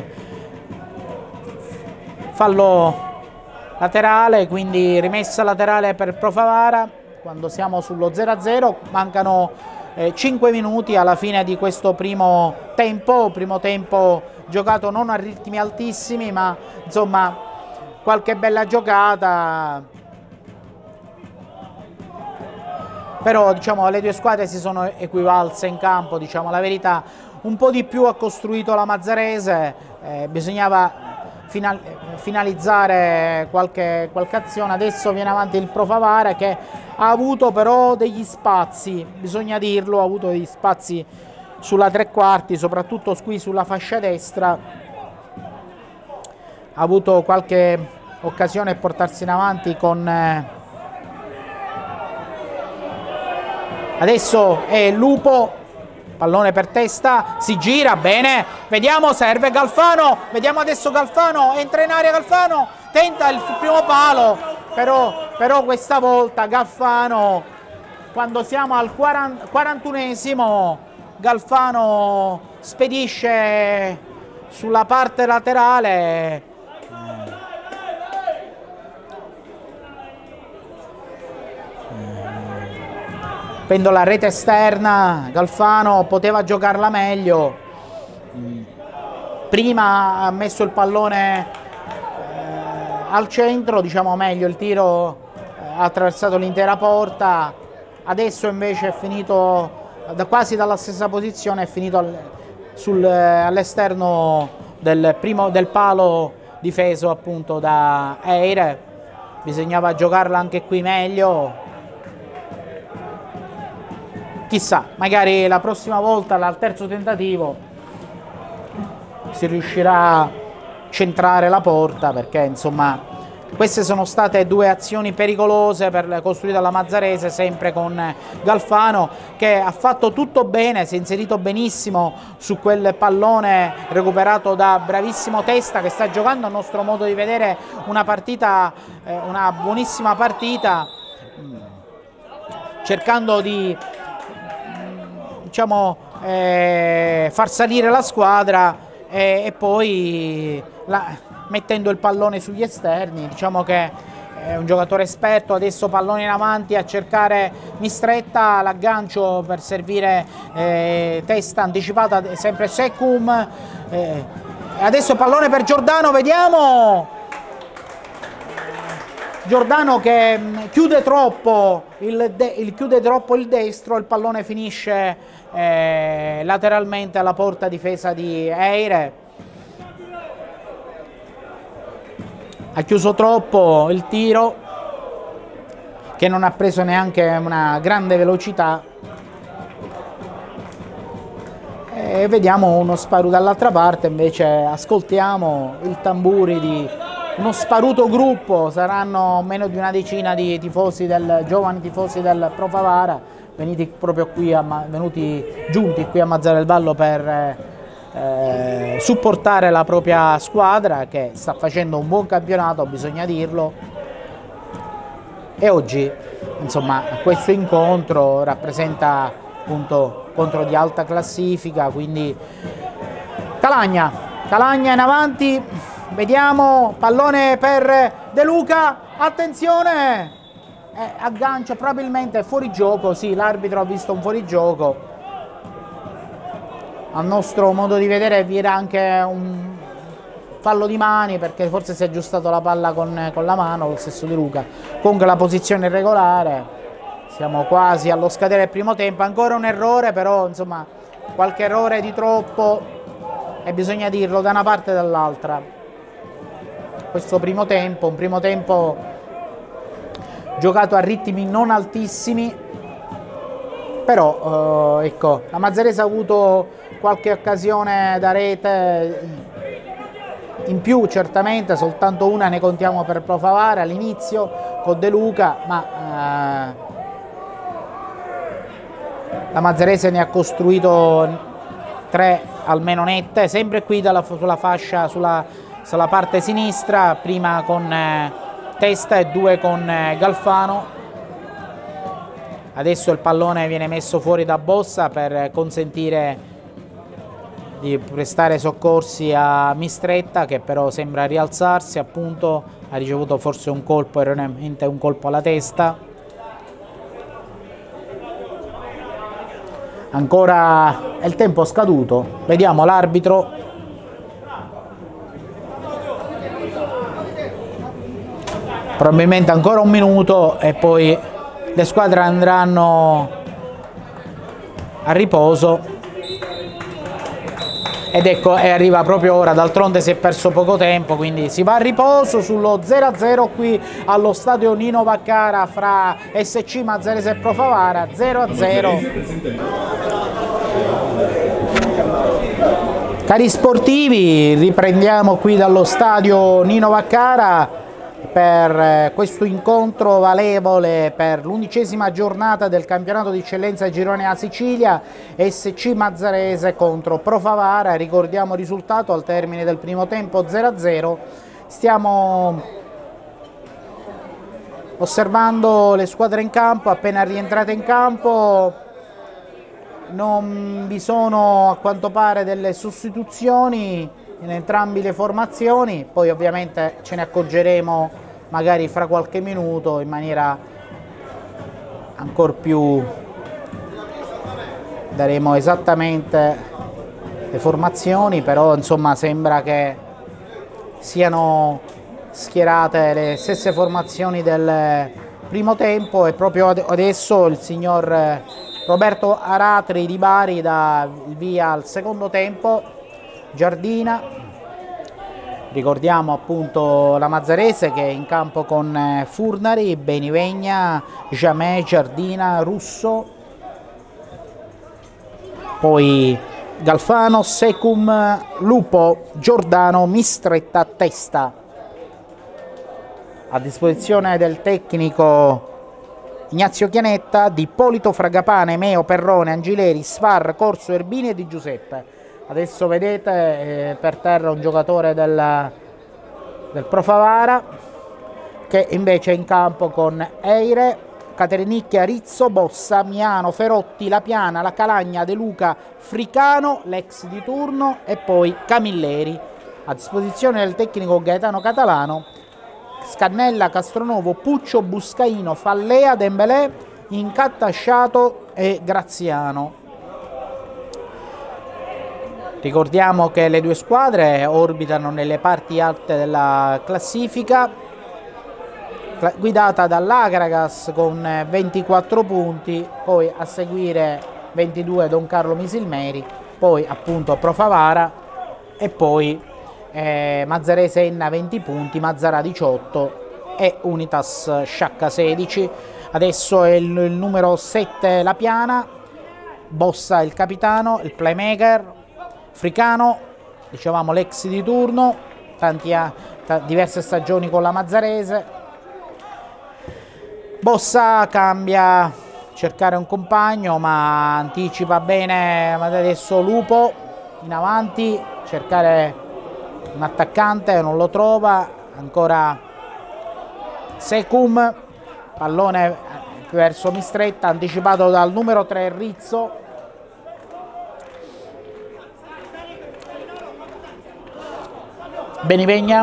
fallo laterale, quindi rimessa laterale per Pro Favara quando siamo sullo zero a zero. Mancano eh, cinque minuti alla fine di questo primo tempo, primo tempo giocato non a ritmi altissimi, ma insomma qualche bella giocata, però diciamo le due squadre si sono equivalse in campo, diciamo la verità. Un po' di più ha costruito la Mazzarese, eh, bisognava Final, finalizzare qualche, qualche azione. Adesso viene avanti il Pro Favara che ha avuto però degli spazi, bisogna dirlo, ha avuto degli spazi sulla tre quarti, soprattutto qui sulla fascia destra, ha avuto qualche occasione per portarsi in avanti con eh, adesso è Lupo, pallone per testa, si gira bene, vediamo, serve Galfano, vediamo adesso Galfano, entra in area Galfano, tenta il primo palo, però, però questa volta Galfano, quando siamo al quarantunesimo, Galfano spedisce sulla parte laterale prendo la rete esterna. Galfano poteva giocarla meglio, prima ha messo il pallone eh, al centro, diciamo meglio, il tiro eh, ha attraversato l'intera porta, adesso invece è finito da, quasi dalla stessa posizione, è finito al, sul, all'esterno del, primo, del palo difeso appunto da Eire. Bisognava giocarla anche qui meglio. Chissà, magari la prossima volta, al terzo tentativo, si riuscirà a centrare la porta, perché insomma queste sono state due azioni pericolose per costruite dalla Mazzarese, sempre con Galfano che ha fatto tutto bene, si è inserito benissimo su quel pallone recuperato da bravissimo Testa, che sta giocando a nostro modo di vedere una partita, eh, una buonissima partita, cercando di diciamo eh, far salire la squadra e, e poi la, mettendo il pallone sugli esterni. Diciamo che è un giocatore esperto. Adesso pallone in avanti a cercare Mistretta, l'aggancio per servire eh, Testa, anticipata sempre Secum, eh, adesso pallone per Giordano, vediamo Giordano che chiude troppo il, de, il, chiude troppo il destro, il pallone finisce eh, lateralmente alla porta difesa di Eire. Ha chiuso troppo il tiro, che non ha preso neanche una grande velocità. E vediamo uno sparo dall'altra parte, invece ascoltiamo il tamburi di uno sparuto gruppo. Saranno meno di una decina di tifosi del, giovani tifosi del Pro Favara, venuti proprio qui a, venuti giunti qui a Mazara del Vallo per eh, supportare la propria squadra che sta facendo un buon campionato, bisogna dirlo, e oggi insomma questo incontro rappresenta appunto contro di alta classifica, quindi Calagna, Calagna in avanti, vediamo, pallone per De Luca, attenzione, eh, aggancio, probabilmente fuori gioco, sì, l'arbitro ha visto un fuorigioco. A nostro modo di vedere vi era anche un fallo di mani, perché forse si è aggiustato la palla con, con la mano, lo stesso Di Luca. Comunque la posizione irregolare, siamo quasi allo scadere del primo tempo, ancora un errore, però insomma qualche errore di troppo, e bisogna dirlo, da una parte e dall'altra. Questo primo tempo, un primo tempo giocato a ritmi non altissimi, però eh, ecco, la Mazzarese ha avuto qualche occasione da rete in più, certamente, soltanto una ne contiamo per Pro Favara all'inizio con De Luca, ma eh, la Mazzarese ne ha costruito tre almeno nette, sempre qui dalla, sulla fascia, sulla, sulla parte sinistra, prima con eh, Testa e due con eh, Galfano. Adesso il pallone viene messo fuori da Bossa per consentire di prestare soccorsi a Mistretta, che però sembra rialzarsi, appunto ha ricevuto forse un colpo, erroneamente un colpo alla testa. Ancora è il tempo scaduto, vediamo l'arbitro. Probabilmente ancora un minuto e poi le squadre andranno a riposo. Ed ecco, e arriva proprio ora, d'altronde si è perso poco tempo, quindi si va a riposo sullo zero a zero qui allo stadio Nino Vaccara fra S C Mazzarese e Pro Favara, zero a zero. Cari sportivi, riprendiamo qui dallo stadio Nino Vaccara per questo incontro valevole per l'undicesima giornata del campionato di eccellenza Girone A Sicilia, S C Mazzarese contro Pro Favara. Ricordiamo il risultato al termine del primo tempo, zero a zero. Stiamo osservando le squadre in campo, appena rientrate in campo. Non vi sono a quanto pare delle sostituzioni in entrambe le formazioni, poi ovviamente ce ne accorgeremo magari fra qualche minuto in maniera ancora più, daremo esattamente le formazioni, però insomma sembra che siano schierate le stesse formazioni del primo tempo, e proprio adesso il signor Roberto Aratri di Bari dà il via al secondo tempo. Giardina, ricordiamo appunto la Mazzarese che è in campo con Furnari, Benivegna, Jamè, Giardina, Russo, poi Galfano, Secum, Lupo, Giordano, Mistretta, Testa. A disposizione del tecnico Ignazio Chianetta, di Ippolito, Fragapane, Meo, Perrone, Angileri, Sfar, Corso, Erbini e Di Giuseppe. Adesso vedete eh, per terra un giocatore del, del Pro Favara, che invece è in campo con Eire, Caterinicchia, Rizzo, Bossa, Miano, Ferotti, La Piana, La Calagna, De Luca, Fricano, l'ex di turno, e poi Camilleri. A disposizione del tecnico Gaetano Catalano, Scannella, Castronovo, Puccio, Buscaino, Fallea, Dembélé, Incattasciato e Graziano. Ricordiamo che le due squadre orbitano nelle parti alte della classifica, guidata dall'Agragas con ventiquattro punti, poi a seguire ventidue Don Carlo Misilmeri, poi appunto Pro Favara e poi eh, Mazzarese Enna venti punti, Mazzara diciotto e Unitas Sciacca sedici. Adesso è il, il numero sette La Piana, Bossa il capitano, il playmaker, Fricano, dicevamo l'ex di turno, tanti a, diverse stagioni con la Mazzarese. Bossa cambia, cercare un compagno, ma anticipa bene adesso Lupo, in avanti, cercare un attaccante, non lo trova, ancora Secum, pallone verso Mistretta, anticipato dal numero tre Rizzo. Benivegna,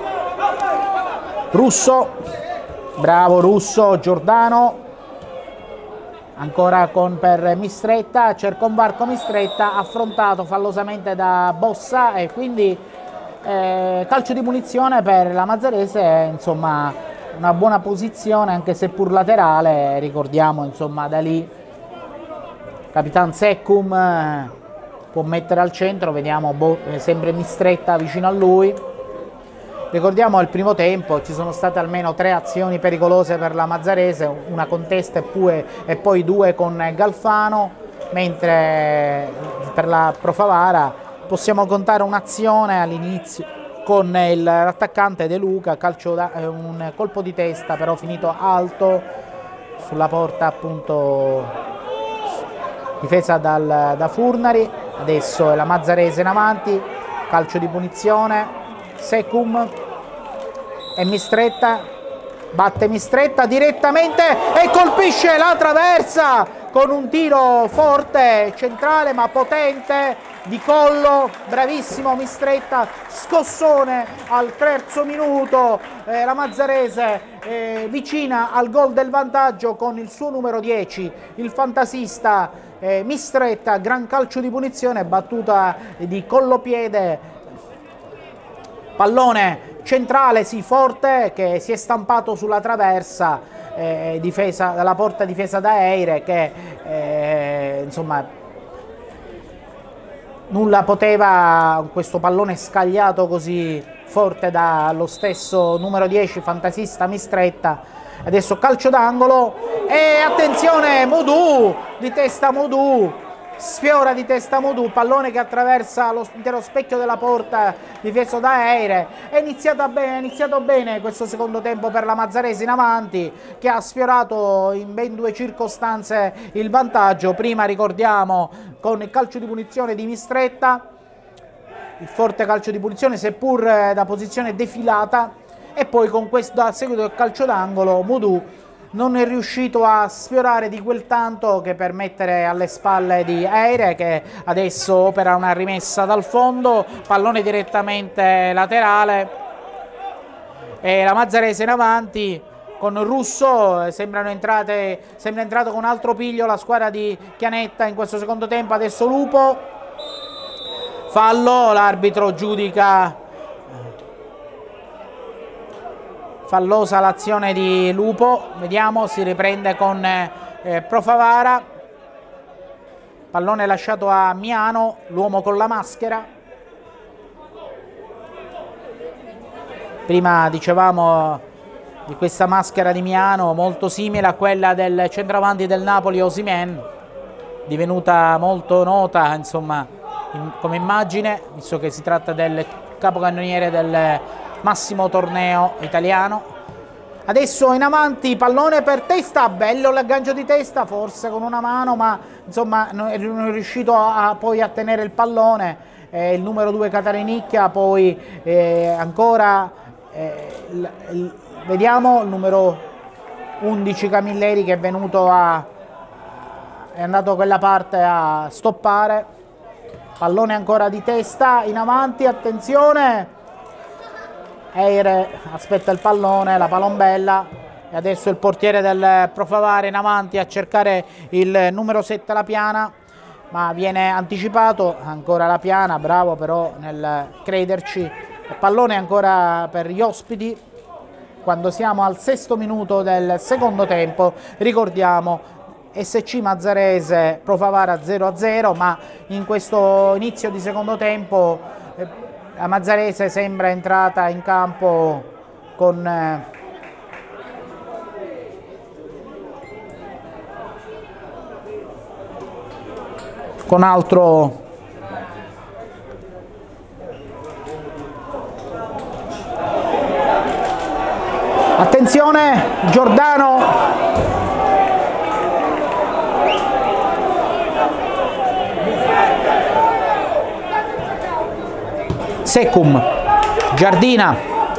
Russo, bravo Russo, Giordano, ancora con per Mistretta, cerca un varco Mistretta, affrontato fallosamente da Bossa e quindi eh, calcio di punizione per la Mazzarese, insomma una buona posizione anche se pur laterale, ricordiamo insomma da lì Capitan Secum eh, può mettere al centro, vediamo Bo sempre Mistretta vicino a lui. Ricordiamo al primo tempo ci sono state almeno tre azioni pericolose per la Mazzarese, una con Testa e, pure, e poi due con Galfano, mentre per la Pro Favara possiamo contare un'azione all'inizio con l'attaccante De Luca, calcio da, un colpo di testa però finito alto sulla porta appunto difesa dal, da Furnari. Adesso è la Mazzarese in avanti, calcio di punizione, Secum e Mistretta, batte Mistretta direttamente e colpisce la traversa con un tiro forte, centrale ma potente di collo, bravissimo Mistretta, scossone al terzo minuto, eh, la Mazzarese eh, vicina al gol del vantaggio con il suo numero dieci, il fantasista eh, Mistretta, gran calcio di punizione, battuta di collopiede, pallone centrale sì forte che si è stampato sulla traversa eh, difesa dalla porta difesa da Eire che eh, insomma nulla poteva, questo pallone scagliato così forte dallo stesso numero dieci fantasista Mistretta. Adesso calcio d'angolo e attenzione Modù, di testa Modù, sfiora di testa Modù, pallone che attraversa l'intero specchio della porta difeso da Eire. È iniziato bene, è iniziato bene questo secondo tempo per la Mazzarese in avanti, che ha sfiorato in ben due circostanze il vantaggio. Prima ricordiamo con il calcio di punizione di Mistretta, il forte calcio di punizione seppur da posizione defilata, e poi con questo a seguito del calcio d'angolo Modù non è riuscito a sfiorare di quel tanto che per mettere alle spalle di Eire, che adesso opera una rimessa dal fondo, pallone direttamente laterale e la Mazzarese in avanti con Russo. Sembrano entrate, sembra entrato con altro piglio la squadra di Chianetta in questo secondo tempo. Adesso Lupo, fallo, l'arbitro giudica fallosa l'azione di Lupo. Vediamo, si riprende con eh, Pro Favara, pallone lasciato a Miano, l'uomo con la maschera. Prima dicevamo di questa maschera di Miano molto simile a quella del centravanti del Napoli Osimhen, divenuta molto nota insomma in, come immagine, visto che si tratta del capocannoniere del massimo torneo italiano. Adesso in avanti, pallone per Testa, bello l'aggancio di Testa, forse con una mano, ma insomma non è riuscito a, a, poi a tenere il pallone. Eh, il numero due Catarinicchia, poi eh, ancora eh, il, il, vediamo il numero undici Camilleri che è venuto a è andato a quella parte a stoppare. Pallone ancora di Testa in avanti, attenzione, Eire aspetta il pallone, la palombella, e adesso il portiere del Pro Favara in avanti a cercare il numero sette La Piana, ma viene anticipato. Ancora La Piana, bravo però nel crederci. Il pallone ancora per gli ospiti quando siamo al sesto minuto del secondo tempo. Ricordiamo S C Mazzarese Pro Favara zero a zero, ma in questo inizio di secondo tempo eh, la Mazzarese sembra entrata in campo con eh, con altro attenzione Giordano, Secum, Giardina,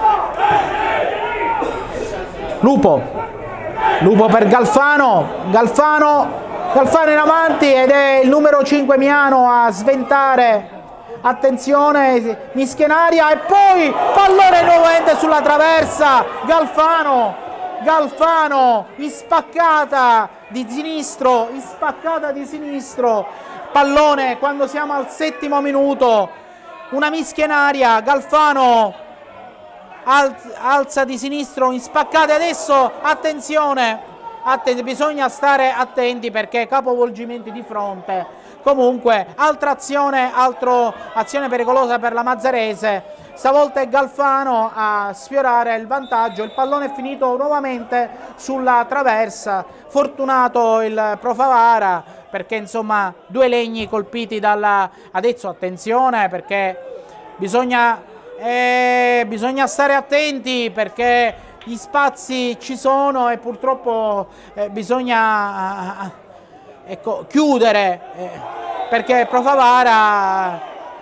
Lupo, Lupo per Galfano, Galfano, Galfano in avanti ed è il numero cinque Miano a sventare. Attenzione, mischia in aria e poi pallone nuovamente sulla traversa. Galfano, Galfano in spaccata di sinistro, in spaccata di sinistro. Pallone quando siamo al settimo minuto. Una mischia in aria, Galfano alza di sinistro in spaccata. Adesso attenzione, Attenti, bisogna stare attenti perché capovolgimenti di fronte. Comunque altra azione, altra azione pericolosa per la Mazzarese. Stavolta è Galfano a sfiorare il vantaggio. Il pallone è finito nuovamente sulla traversa. Fortunato il Pro Favara perché insomma due legni colpiti dalla... Adesso attenzione perché bisogna, eh, bisogna stare attenti perché gli spazi ci sono e purtroppo eh, bisogna eh, ecco, chiudere eh, perché Pro Favara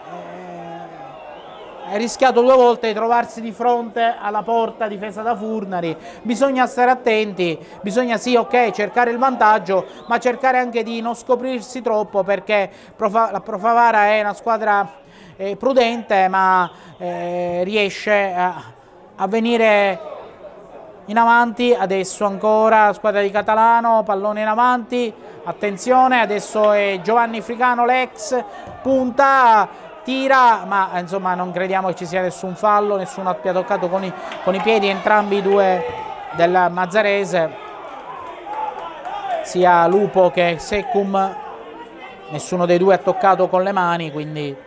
eh, ha rischiato due volte di trovarsi di fronte alla porta difesa da Furnari. Bisogna stare attenti, bisogna sì ok cercare il vantaggio ma cercare anche di non scoprirsi troppo perché Pro Fa- la Pro Favara è una squadra eh, prudente ma eh, riesce a, a venire in avanti. Adesso ancora la squadra di Catalano, pallone in avanti, attenzione, adesso è Giovanni Fricano l'ex, punta, tira, ma insomma non crediamo che ci sia nessun fallo, nessuno abbia toccato con i, con i piedi entrambi i due della Mazzarese, sia Lupo che Secum, nessuno dei due ha toccato con le mani, quindi...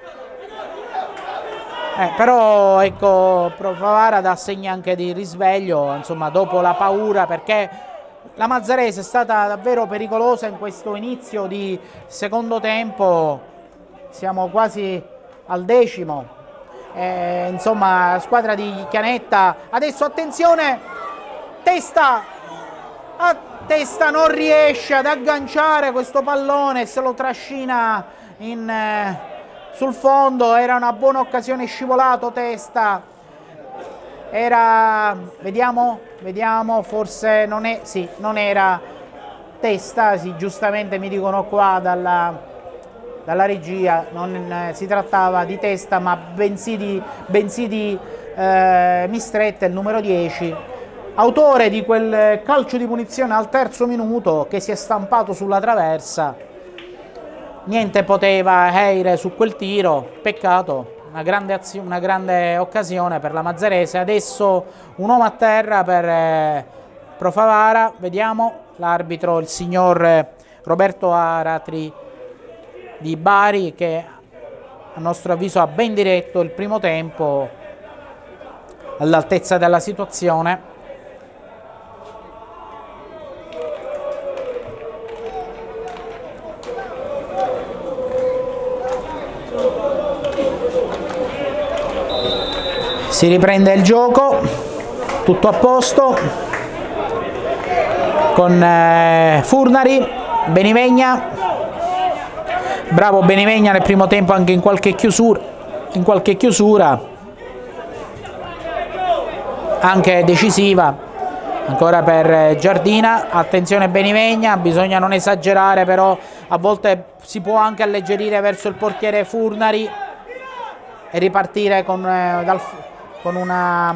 Eh, però ecco Pro Favara dà segni anche di risveglio, insomma dopo la paura, perché la Mazzarese è stata davvero pericolosa in questo inizio di secondo tempo, siamo quasi al decimo, eh, insomma squadra di Chianetta, adesso attenzione, testa, a testa non riesce ad agganciare questo pallone, se lo trascina in... Eh, sul fondo, era una buona occasione, scivolato Testa, era, vediamo, vediamo, forse non è, sì, non era Testa, sì, giustamente mi dicono qua dalla, dalla regia, non eh, si trattava di Testa ma bensì di, bensì di eh, Mistretta, il numero dieci, autore di quel calcio di punizione al terzo minuto che si è stampato sulla traversa. Niente poteva Heire su quel tiro, peccato, una grande, azione, una grande occasione per la Mazzarese. Adesso un uomo a terra per eh, Pro Favara, vediamo l'arbitro, il signor Roberto Aratri di Bari, che a nostro avviso ha ben diretto il primo tempo all'altezza della situazione. Si riprende il gioco, tutto a posto, con eh, Furnari, Benivegna, bravo Benivegna nel primo tempo anche in qualche chiusura, in qualche chiusura, anche decisiva, ancora per Giardina, attenzione Benivegna, bisogna non esagerare però a volte si può anche alleggerire verso il portiere Furnari e ripartire con, eh, dal con una...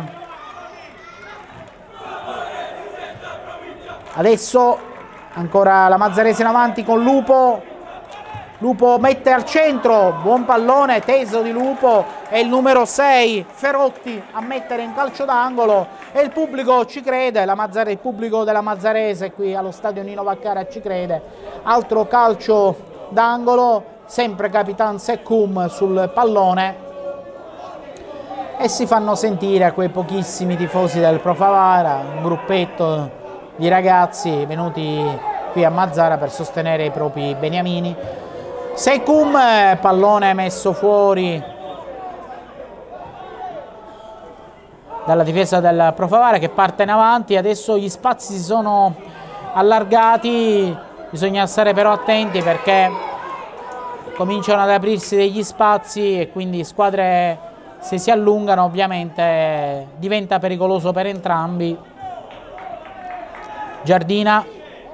Adesso ancora la Mazzarese in avanti con Lupo, Lupo mette al centro, buon pallone teso di Lupo, è il numero sei Ferotti a mettere in calcio d'angolo e il pubblico ci crede, la Mazzarese, il pubblico della Mazzarese qui allo stadio Nino Vaccara ci crede. Altro calcio d'angolo, sempre Capitan Secum sul pallone. E si fanno sentire quei pochissimi tifosi del Pro Favara, un gruppetto di ragazzi venuti qui a Mazzara per sostenere i propri beniamini. Secum, pallone messo fuori dalla difesa del Pro Favara che parte in avanti, adesso gli spazi si sono allargati, bisogna stare però attenti perché cominciano ad aprirsi degli spazi e quindi squadre se si allungano ovviamente diventa pericoloso per entrambi. Giardina,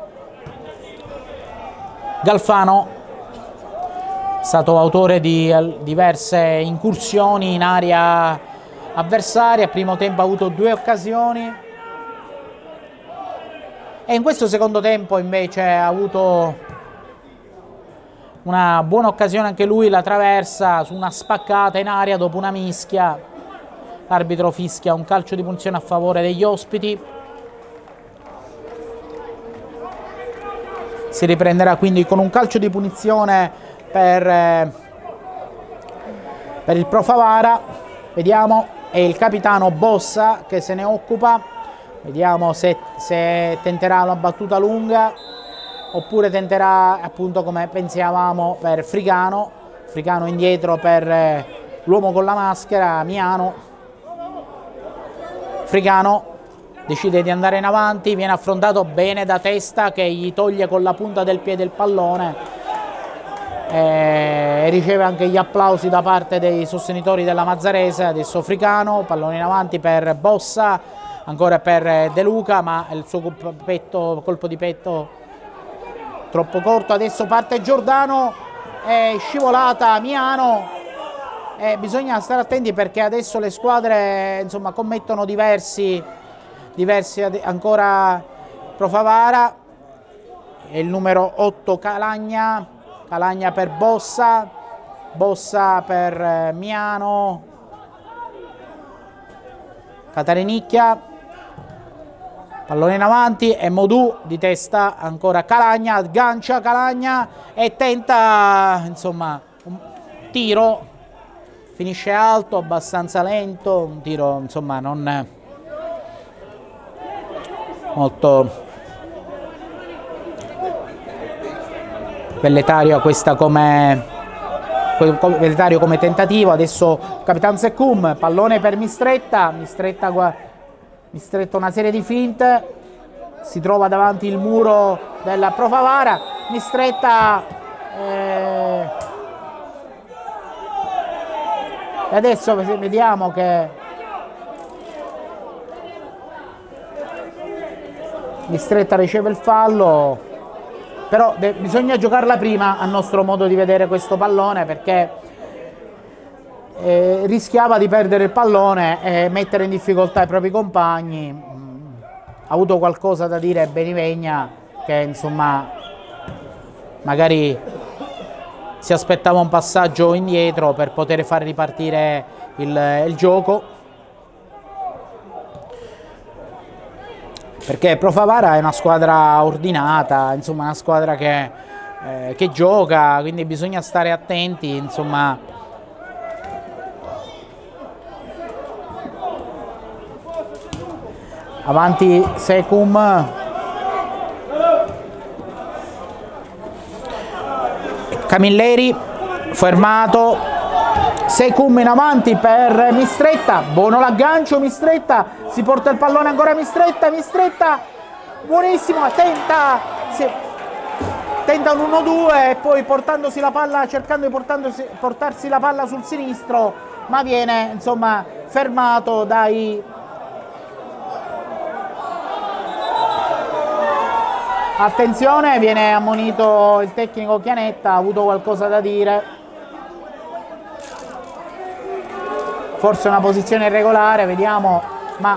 Galfano, stato autore di diverse incursioni in area avversaria, al primo tempo ha avuto due occasioni e in questo secondo tempo invece ha avuto una buona occasione anche lui, la traversa su una spaccata in aria dopo una mischia. L'arbitro fischia un calcio di punizione a favore degli ospiti. Si riprenderà quindi con un calcio di punizione per, eh, per il Pro Favara. Vediamo, è il capitano Bossa che se ne occupa. Vediamo se, se tenterà una battuta lunga oppure tenterà, appunto come pensavamo, per Fricano. Fricano indietro per eh, l'uomo con la maschera, Miano. Fricano decide di andare in avanti, viene affrontato bene da Testa che gli toglie con la punta del piede il pallone e riceve anche gli applausi da parte dei sostenitori della Mazzarese. Adesso Fricano, pallone in avanti per Bossa, ancora per De Luca, ma il suo petto, colpo di petto troppo corto. Adesso parte Giordano, è scivolata Miano e bisogna stare attenti perché adesso le squadre insomma commettono diversi diversi ancora. Pro Favara, e il numero otto Calagna, Calagna per Bossa, Bossa per Miano, Catarenicchia, pallone in avanti e Modù di testa, ancora Calagna, aggancia Calagna e tenta insomma un tiro, finisce alto, abbastanza lento, un tiro insomma non molto velletario questa come, velletario come tentativo. Adesso Capitan Secum, pallone per Mistretta, Mistretta, Mistretta una serie di finte, si trova davanti il muro della Pro Favara, Mistretta eh, e adesso vediamo che Mistretta riceve il fallo, però bisogna giocarla prima a nostro modo di vedere questo pallone perché eh, rischiava di perdere il pallone e mettere in difficoltà i propri compagni. Ha avuto qualcosa da dire Benivegna che insomma magari si aspettava un passaggio indietro per poter far ripartire il, il gioco. Perché Pro Favara è una squadra ordinata, insomma una squadra che, eh, che gioca, quindi bisogna stare attenti, insomma. Avanti Secum. Camilleri, fermato. Secum in avanti per Mistretta, buono l'aggancio, Mistretta, si porta il pallone ancora Mistretta, Mistretta, buonissimo, tenta, si, tenta un uno due e poi portandosi la palla, cercando di portandosi, portarsi la palla sul sinistro, ma viene insomma fermato dai... Attenzione, viene ammonito il tecnico Chianetta, ha avuto qualcosa da dire. Forse una posizione irregolare, vediamo, ma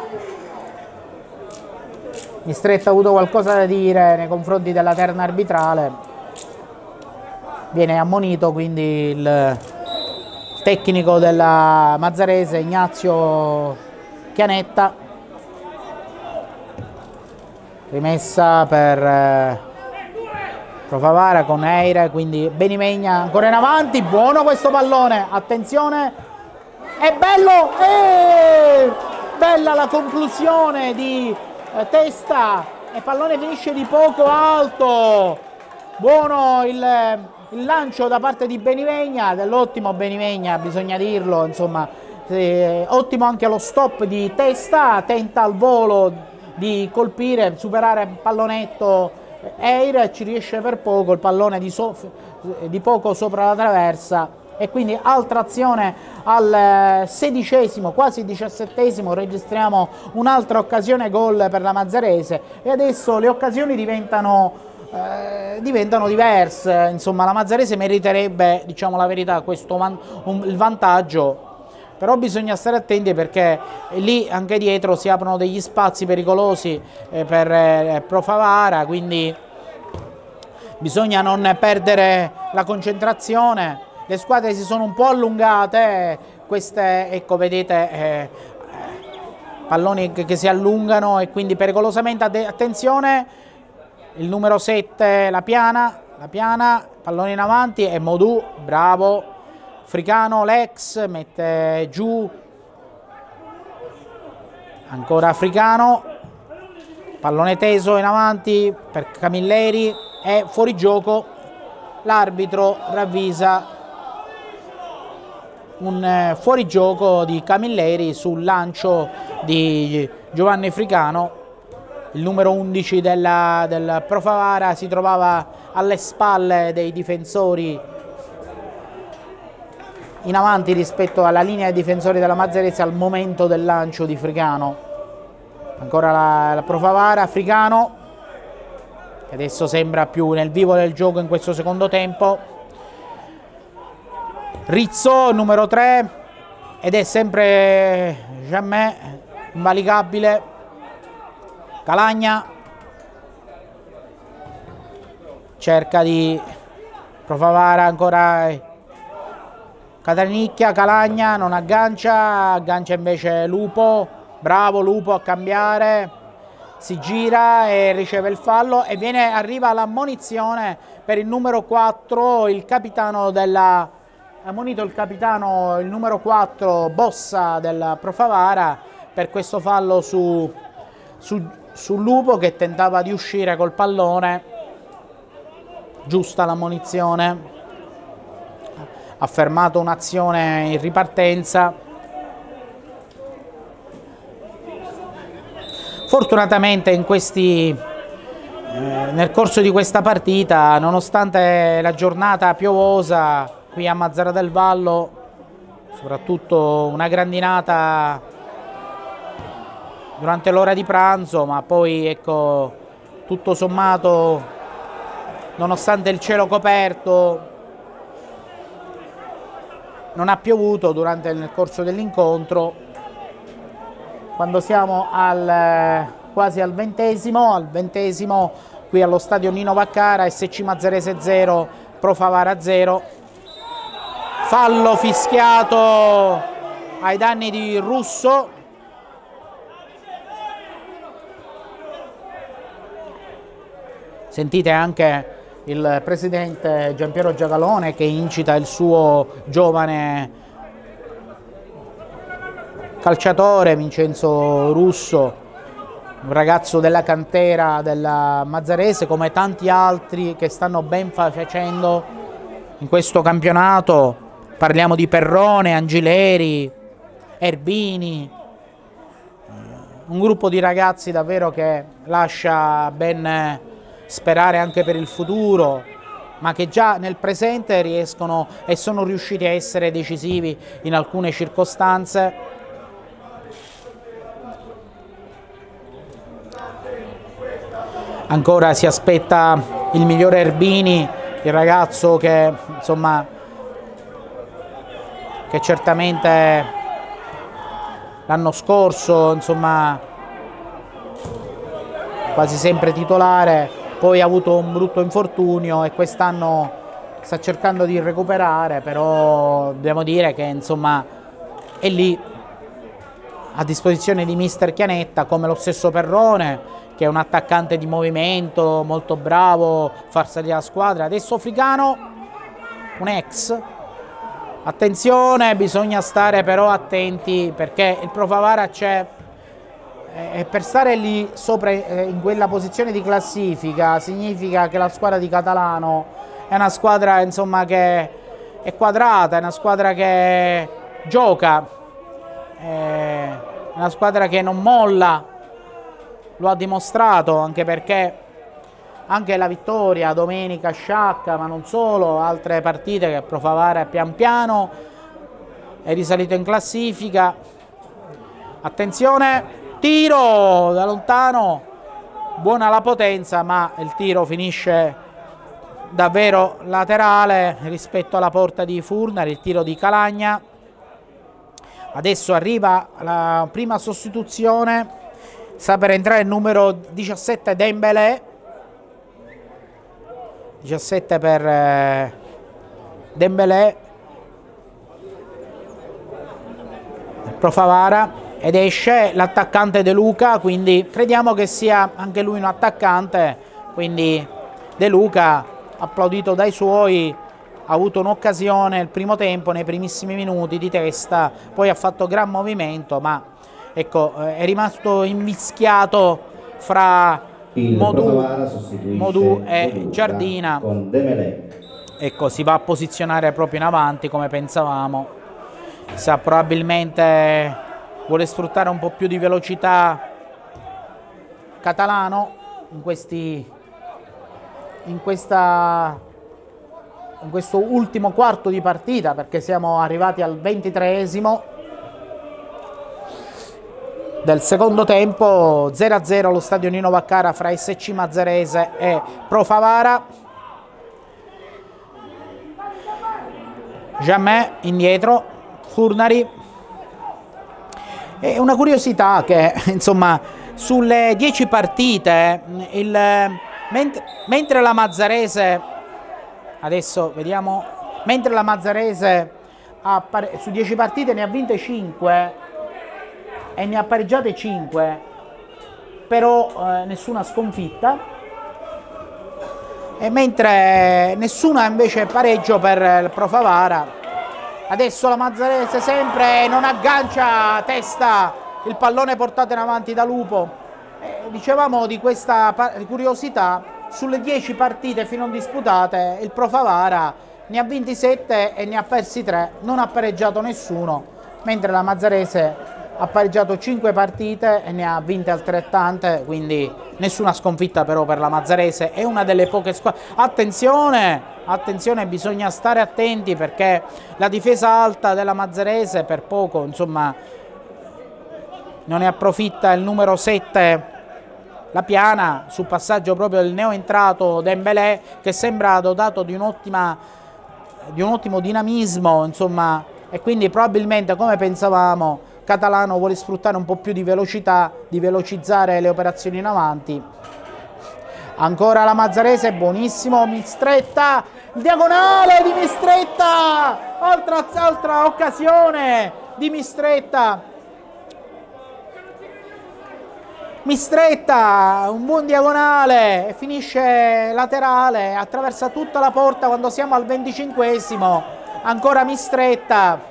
Mistretta ha avuto qualcosa da dire nei confronti della terna arbitrale. Viene ammonito quindi il tecnico della Mazzarese, Ignazio Chianetta. Rimessa per eh, Pro Favara con Eire, quindi Benivegna ancora in avanti, buono questo pallone, attenzione. È bello, eh, bella la conclusione di eh, Testa, il pallone finisce di poco alto, buono il, il lancio da parte di Benivegna, dell'ottimo Benivegna, bisogna dirlo, insomma, eh, ottimo anche lo stop di Testa, tenta al volo di colpire, superare il pallonetto Eire, ci riesce per poco, il pallone di, so, di poco sopra la traversa E quindi altra azione al sedicesimo, quasi diciassettesimo, registriamo un'altra occasione gol per la Mazzarese e adesso le occasioni diventano, eh, diventano diverse. Insomma, la Mazzarese meriterebbe, diciamo la verità, questo man un, il vantaggio, però bisogna stare attenti perché lì anche dietro si aprono degli spazi pericolosi eh, per eh, Pro Favara, quindi bisogna non perdere la concentrazione. Le squadre si sono un po' allungate, queste, ecco, vedete, eh, palloni che, che si allungano e quindi pericolosamente. Attenzione, il numero sette, la piana, la piana, pallone in avanti e Modù, bravo, Africano, l'ex, mette giù, ancora Africano, pallone teso in avanti per Camilleri e fuori gioco, l'arbitro ravvisa un fuorigioco di Camilleri sul lancio di Giovanni Africano. Il numero undici della, del Pro Favara si trovava alle spalle dei difensori in avanti rispetto alla linea dei difensori della Mazzarese al momento del lancio di Africano. Ancora la, la Pro Favara, Africano, che adesso sembra più nel vivo del gioco in questo secondo tempo. Rizzo, numero tre, ed è sempre Jamais, invalicabile. Calagna cerca di Pro Favara, ancora Catanicchia, Calagna non aggancia, aggancia invece Lupo, bravo Lupo a cambiare, si gira e riceve il fallo e viene, arriva l'ammonizione per il numero quattro, il capitano della... ha ammonito il capitano, il numero quattro, Bossa del Pro Favara, per questo fallo su, su, su Lupo che tentava di uscire col pallone. Giusta l'ammonizione, ha fermato un'azione in ripartenza. Fortunatamente in questi, eh, nel corso di questa partita, nonostante la giornata piovosa qui a Mazara del Vallo, soprattutto una grandinata durante l'ora di pranzo, ma poi ecco, tutto sommato, nonostante il cielo coperto, non ha piovuto durante il corso dell'incontro. Quando siamo al, quasi al ventesimo, al ventesimo qui allo stadio Nino Vaccaro, S C Mazzarese zero, Pro Favara zero. Fallo fischiato ai danni di Russo. Sentite anche il presidente Giampiero Giacalone che incita il suo giovane calciatore Vincenzo Russo, un ragazzo della cantera della Mazzarese, come tanti altri che stanno ben facendo in questo campionato. Parliamo di Perrone, Angileri, Erbini, un gruppo di ragazzi davvero che lascia ben sperare anche per il futuro, ma che già nel presente riescono e sono riusciti a essere decisivi in alcune circostanze. Ancora si aspetta il migliore Erbini, il ragazzo che insomma che certamente l'anno scorso insomma quasi sempre titolare, poi ha avuto un brutto infortunio e quest'anno sta cercando di recuperare, però dobbiamo dire che insomma è lì a disposizione di mister Chianetta, come lo stesso Perrone, che è un attaccante di movimento molto bravo, far salire la squadra. Adesso Africano, un ex. Attenzione, bisogna stare però attenti perché il Pro Favara c'è, e per stare lì sopra in quella posizione di classifica significa che la squadra di Catalano è una squadra insomma che è quadrata, è una squadra che gioca, è una squadra che non molla, lo ha dimostrato, anche perché anche la vittoria domenica a Sciacca, ma non solo, altre partite che Pro Favara pian piano è risalito in classifica. Attenzione, tiro da lontano, buona la potenza, ma il tiro finisce davvero laterale rispetto alla porta di Furnari, il tiro di Calagna. Adesso arriva la prima sostituzione, sta per entrare il numero diciassette Dembélé, diciassette per eh, Dembélé, Pro Favara, ed esce l'attaccante De Luca, quindi crediamo che sia anche lui un attaccante, quindi De Luca, applaudito dai suoi, ha avuto un'occasione nel primo tempo, nei primissimi minuti di testa, poi ha fatto gran movimento, ma ecco, è rimasto invischiato fra Modù, Modù e Giardina. Ecco, si va a posizionare proprio in avanti come pensavamo. Sa, probabilmente vuole sfruttare un po' più di velocità Catalano in questi in questa in questo ultimo quarto di partita, perché siamo arrivati al ventitreesimo del secondo tempo. Zero a zero allo stadio Nino Vaccara fra S C Mazzarese e Pro Favara. Jamais indietro, Furnari. E una curiosità che, insomma, sulle dieci partite, il, mentre, mentre la Mazzarese, adesso vediamo, mentre la Mazzarese ha, su dieci partite ne ha vinte cinque e ne ha pareggiate cinque, però eh, nessuna sconfitta, e mentre nessuna invece pareggio per il Pro Favara. Adesso la Mazzarese sempre non aggancia a testa il pallone portato in avanti da Lupo. Eh, dicevamo di questa curiosità, sulle dieci partite fino a disputate il Pro Favara ne ha vinti sette e ne ha persi tre, non ha pareggiato nessuno, mentre la Mazzarese ha pareggiato cinque partite e ne ha vinte altrettante, quindi nessuna sconfitta però per la Mazzarese. È una delle poche squadre. Attenzione! Attenzione, bisogna stare attenti, perché la difesa alta della Mazzarese per poco, insomma, non ne approfitta il numero sette, la Piana, sul passaggio proprio del neoentrato Dembélé, che sembra dotato di un'ottima di un ottimo dinamismo, insomma, e quindi probabilmente, come pensavamo, Catalano vuole sfruttare un po' più di velocità, di velocizzare le operazioni in avanti. Ancora la Mazzarese, buonissimo, Mistretta, il diagonale di Mistretta, altra, altra occasione di Mistretta. Mistretta, un buon diagonale e finisce laterale, attraversa tutta la porta quando siamo al venticinquesimo. Ancora Mistretta.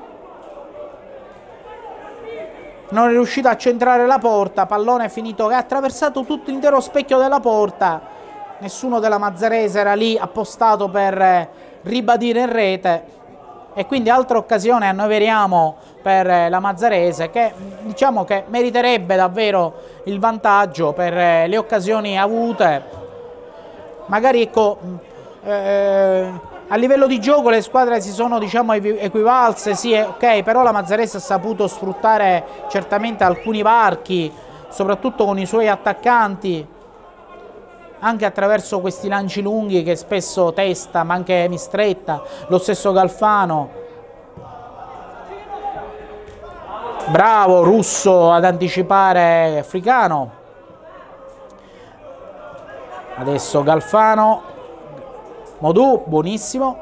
Non è riuscito a centrare la porta, pallone è finito che ha attraversato tutto l'intero specchio della porta. Nessuno della Mazzarese era lì appostato per ribadire in rete, e quindi altra occasione annoveriamo per la Mazzarese, che diciamo che meriterebbe davvero il vantaggio per le occasioni avute. Magari, ecco, eh, a livello di gioco le squadre si sono, diciamo, equivalse, sì, ok, però la Mazzarese ha saputo sfruttare certamente alcuni varchi, soprattutto con i suoi attaccanti, anche attraverso questi lanci lunghi che spesso testa, ma anche Mistretta, lo stesso Galfano. Bravo Russo ad anticipare Africano. Adesso Galfano, Modù, buonissimo.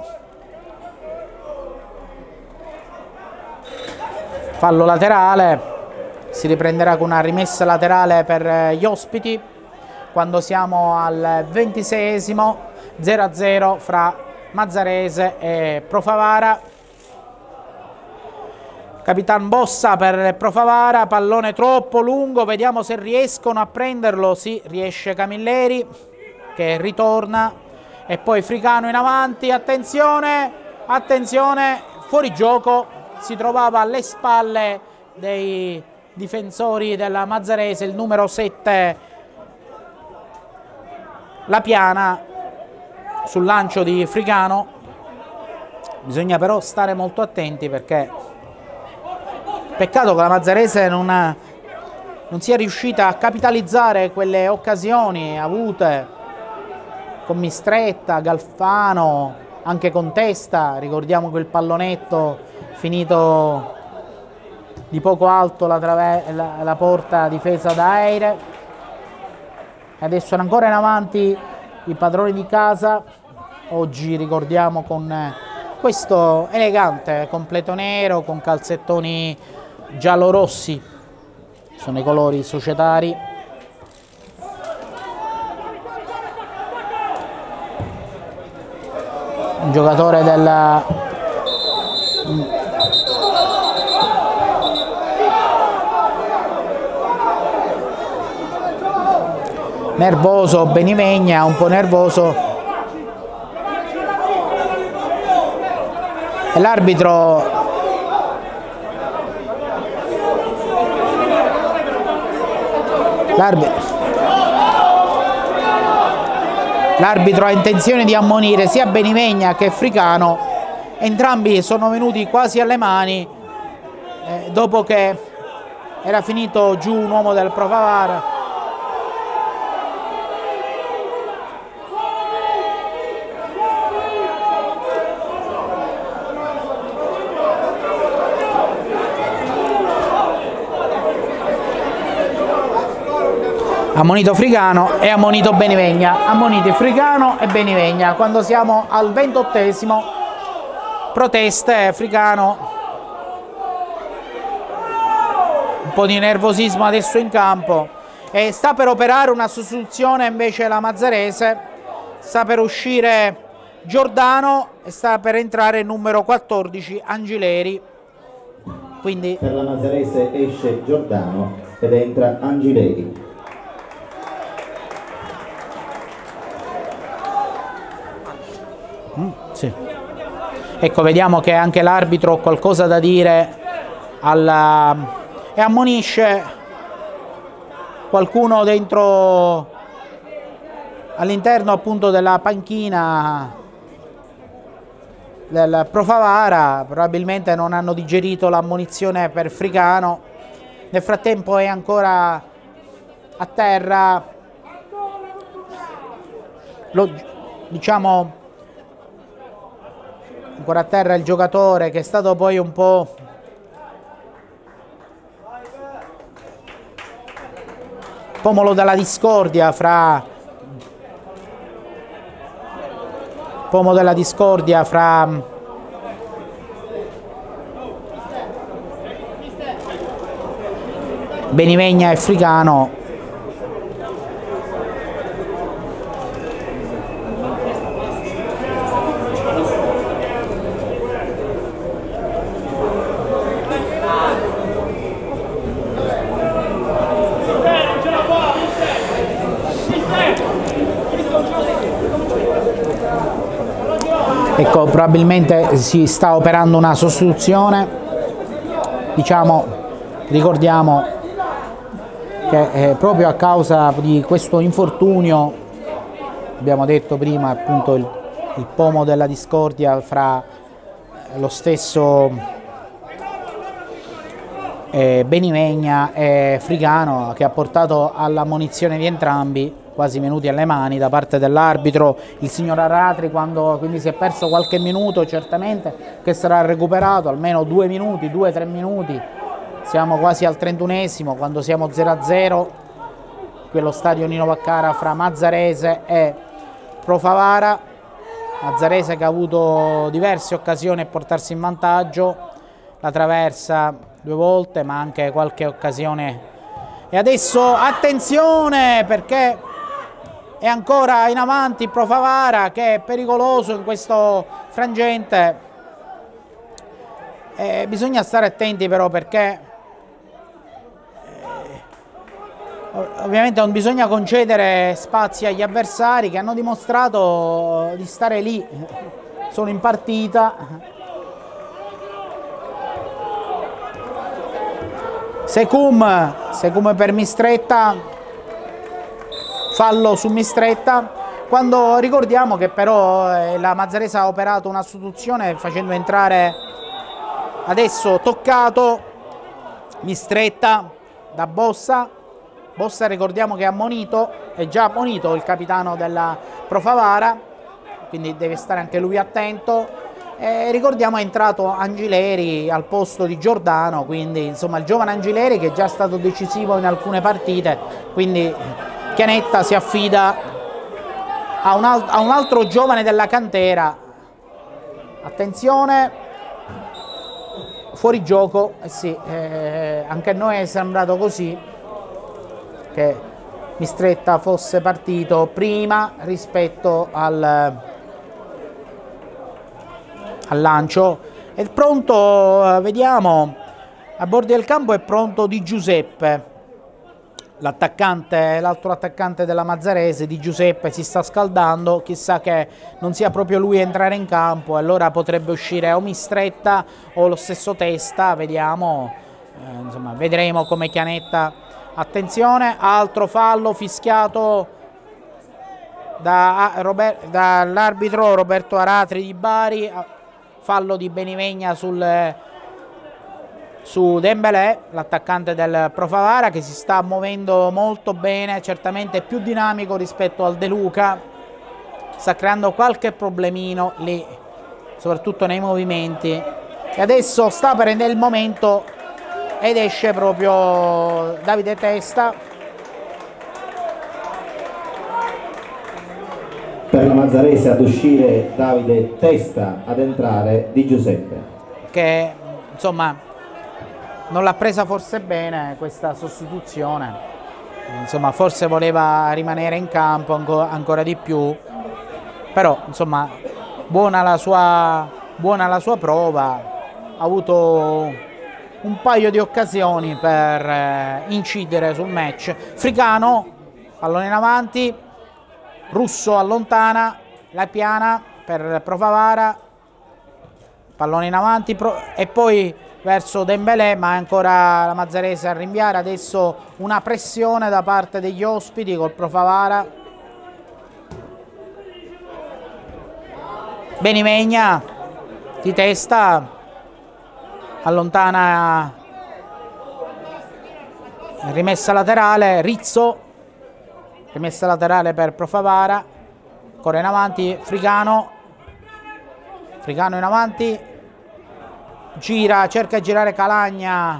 Fallo laterale, si riprenderà con una rimessa laterale per gli ospiti quando siamo al ventiseiesimo. Zero a zero fra Mazzarese e Pro Favara. Capitan Bossa per Pro Favara, pallone troppo lungo, vediamo se riescono a prenderlo. Sì, riesce Camilleri, che ritorna, e poi Fricano in avanti. Attenzione, attenzione, fuori gioco, si trovava alle spalle dei difensori della Mazzarese il numero sette la piana sul lancio di Fricano. Bisogna però stare molto attenti, perché peccato che la Mazzarese non, ha, non sia riuscita a capitalizzare quelle occasioni avute con Mistretta, Galfano, anche con Testa. Ricordiamo quel pallonetto finito di poco alto la, la, la porta difesa da Aire. Adesso sono ancora in avanti i padroni di casa, oggi ricordiamo con questo elegante completo nero con calzettoni giallo-rossi, sono i colori societari. Un giocatore del nervoso Benivegna, un po' nervoso, e l'arbitro l'arbitro l'arbitro ha intenzione di ammonire sia Benivegna che Fricano. Entrambi sono venuti quasi alle mani eh, dopo che era finito giù un uomo del Pro Favara. Ammonito Fricano e ammonito Benivegna, ammoniti Fricano e Benivegna. Quando siamo al ventottesimo, proteste, Fricano, un po' di nervosismo adesso in campo, e sta per operare una sostituzione invece la Mazzarese, sta per uscire Giordano e sta per entrare il numero quattordici Angileri. Quindi per la Mazzarese esce Giordano ed entra Angileri. Mm, sì. Ecco, vediamo che anche l'arbitro ha qualcosa da dire alla... e ammonisce qualcuno dentro all'interno appunto della panchina del Pro Favara. Probabilmente non hanno digerito l'ammonizione per Fricano. Nel frattempo è ancora a terra, lo, diciamo ancora a terra il giocatore, che è stato poi un po' pomolo della discordia fra pomo della discordia fra Benivegna e Fricano. Ecco, probabilmente si sta operando una sostituzione, diciamo, ricordiamo che eh, proprio a causa di questo infortunio, abbiamo detto prima appunto il, il pomo della discordia fra lo stesso eh, Benivegna e Fricano, che ha portato all'ammonizione di entrambi, quasi minuti alle mani da parte dell'arbitro, il signor Aratri, quando quindi si è perso qualche minuto, certamente che sarà recuperato, almeno due minuti, due tre minuti. Siamo quasi al trentunesimo, quando siamo zero a zero, quello stadio Nino Vaccara fra Mazzarese e Pro Favara. Mazzarese che ha avuto diverse occasioni per portarsi in vantaggio, la traversa due volte, ma anche qualche occasione. E adesso attenzione, perché è ancora in avanti Pro Favara, che è pericoloso in questo frangente. Eh, bisogna stare attenti però, perché eh, ovviamente non bisogna concedere spazi agli avversari, che hanno dimostrato di stare lì, sono in partita. Secum, Secum per Mistretta, fallo su Mistretta, quando ricordiamo che però eh, la Mazzarese ha operato una sostituzione facendo entrare adesso Toccato, Mistretta da Bossa. Bossa ricordiamo che è ammonito, è già ammonito il capitano della Pro Favara, quindi deve stare anche lui attento. E ricordiamo è entrato Angileri al posto di Giordano, quindi insomma il giovane Angileri che è già stato decisivo in alcune partite, quindi Chianetta si affida a un, alt a un altro giovane della cantera. Attenzione, fuori gioco, eh sì, eh, anche a noi è sembrato così, che Mistretta fosse partito prima rispetto al... al lancio. È pronto, vediamo, a bordi del campo è pronto Di Giuseppe, l'attaccante, l'altro attaccante della Mazzarese. Di Giuseppe si sta scaldando, chissà che non sia proprio lui a entrare in campo, allora potrebbe uscire o Mistretta o lo stesso Testa, vediamo, eh, insomma vedremo come Chianetta. Attenzione, altro fallo fischiato da, dall'arbitro Roberto Aratri di Bari. Fallo di Benivegna sul, su Dembélé, l'attaccante del Pro Favara, che si sta muovendo molto bene, certamente più dinamico rispetto al De Luca, sta creando qualche problemino lì, soprattutto nei movimenti, e adesso sta prendendo il momento ed esce proprio Davide Testa. Per la Mazzarese ad uscire Davide Testa, ad entrare Di Giuseppe, che insomma non l'ha presa forse bene questa sostituzione, insomma forse voleva rimanere in campo ancora, ancora di più, però insomma buona la sua, buona la sua prova, ha avuto un paio di occasioni per eh, incidere sul match. Fricano, pallone in avanti, Russo allontana, la piana per Pro Favara, pallone in avanti pro, e poi verso Dembélé, ma ancora la Mazzarese a rinviare. Adesso una pressione da parte degli ospiti col Pro Favara. Benivegna di testa, allontana, rimessa laterale, Rizzo, rimessa laterale per Pro Favara, ancora in avanti Fricano, Fricano in avanti, gira, cerca di girare Calagna,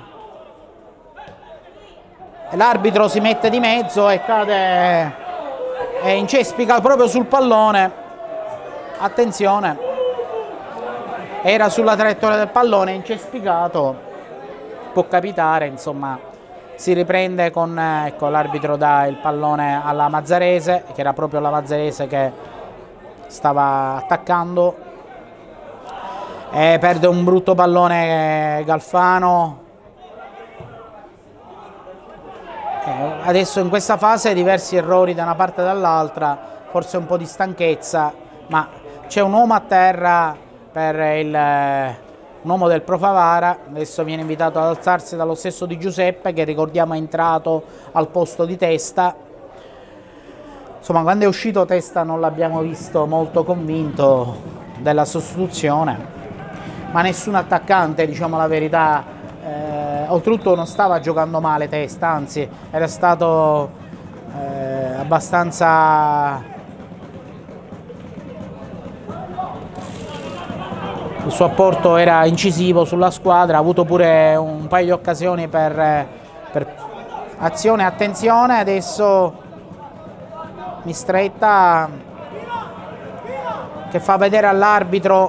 l'arbitro si mette di mezzo e cade e incespica proprio sul pallone. Attenzione, era sulla traiettoria del pallone, incespicato, può capitare, insomma. Si riprende con, ecco, l'arbitro dà il pallone alla Mazzarese, che era proprio la Mazzarese che stava attaccando, e perde un brutto pallone Galfano. E adesso in questa fase diversi errori da una parte e dall'altra, forse un po' di stanchezza, ma c'è un uomo a terra per il... un uomo del Pro Favara, adesso viene invitato ad alzarsi dallo stesso Di Giuseppe, che ricordiamo è entrato al posto di Testa. Insomma, quando è uscito Testa non l'abbiamo visto molto convinto della sostituzione, ma nessun attaccante, diciamo la verità, eh, oltretutto non stava giocando male Testa, anzi era stato eh, abbastanza... il suo apporto era incisivo sulla squadra, ha avuto pure un paio di occasioni per, per azione. Attenzione, adesso Mistretta che fa vedere all'arbitro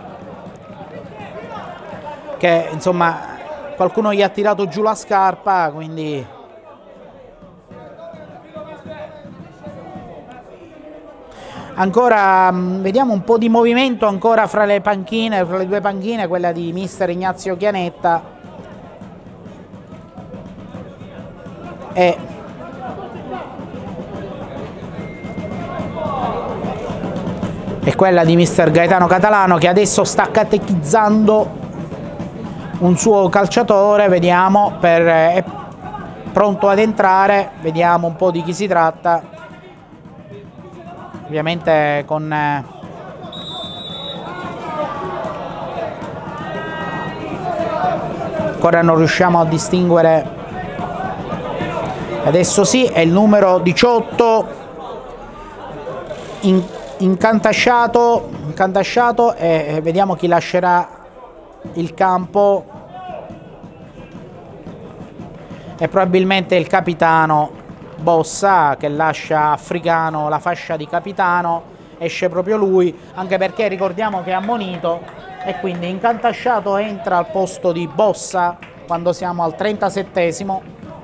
che insomma qualcuno gli ha tirato giù la scarpa, quindi ancora mh, vediamo un po' di movimento ancora fra le panchine, fra le due panchine, quella di mister Ignazio Chianetta e e quella di mister Gaetano Catalano, che adesso sta catechizzando un suo calciatore. Vediamo, per, è pronto ad entrare, vediamo un po' di chi si tratta. ovviamente con eh, ancora non riusciamo a distinguere. Adesso sì, è il numero diciotto in, incantasciato, incantasciato e, e vediamo chi lascerà il campo. È probabilmente il capitano Bossa che lascia Africano la fascia di capitano, esce proprio lui, anche perché ricordiamo che è ammonito e quindi incantasciato entra al posto di Bossa quando siamo al trentasettesimo.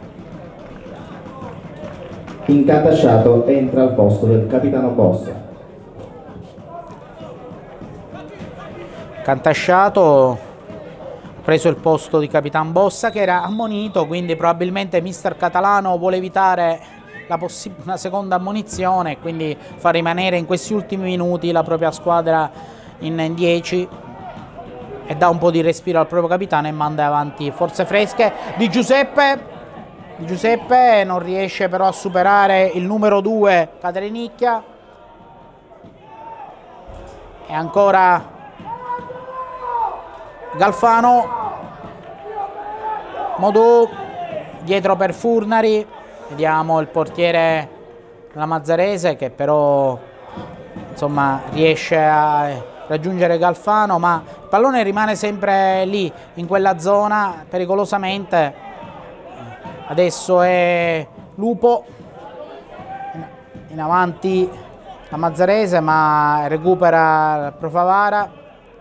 Incantasciato entra al posto del capitano Bossa. Incantasciato ha preso il posto di Capitan Bossa che era ammonito, quindi probabilmente mister Catalano vuole evitare la una seconda ammonizione e quindi fa rimanere in questi ultimi minuti la propria squadra in dieci e dà un po' di respiro al proprio capitano e manda avanti forze fresche. Di Giuseppe Di Giuseppe non riesce però a superare il numero due Caterinicchia e ancora Galfano, Modù dietro per Furnari, vediamo il portiere della Mazzarese che però insomma riesce a raggiungere Galfano, ma il pallone rimane sempre lì in quella zona pericolosamente. Adesso è Lupo in avanti la Mazzarese, ma recupera Profavara.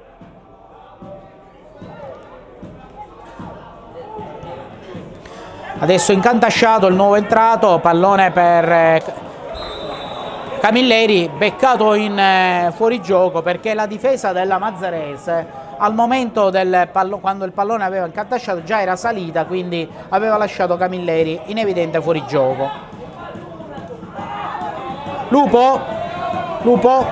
Adesso incantasciato il nuovo entrato, pallone per Camilleri, beccato in fuorigioco perché la difesa della Mazzarese al momento del pallone, quando il pallone aveva incantasciato, già era salita, quindi aveva lasciato Camilleri in evidente fuorigioco. Lupo, Lupo,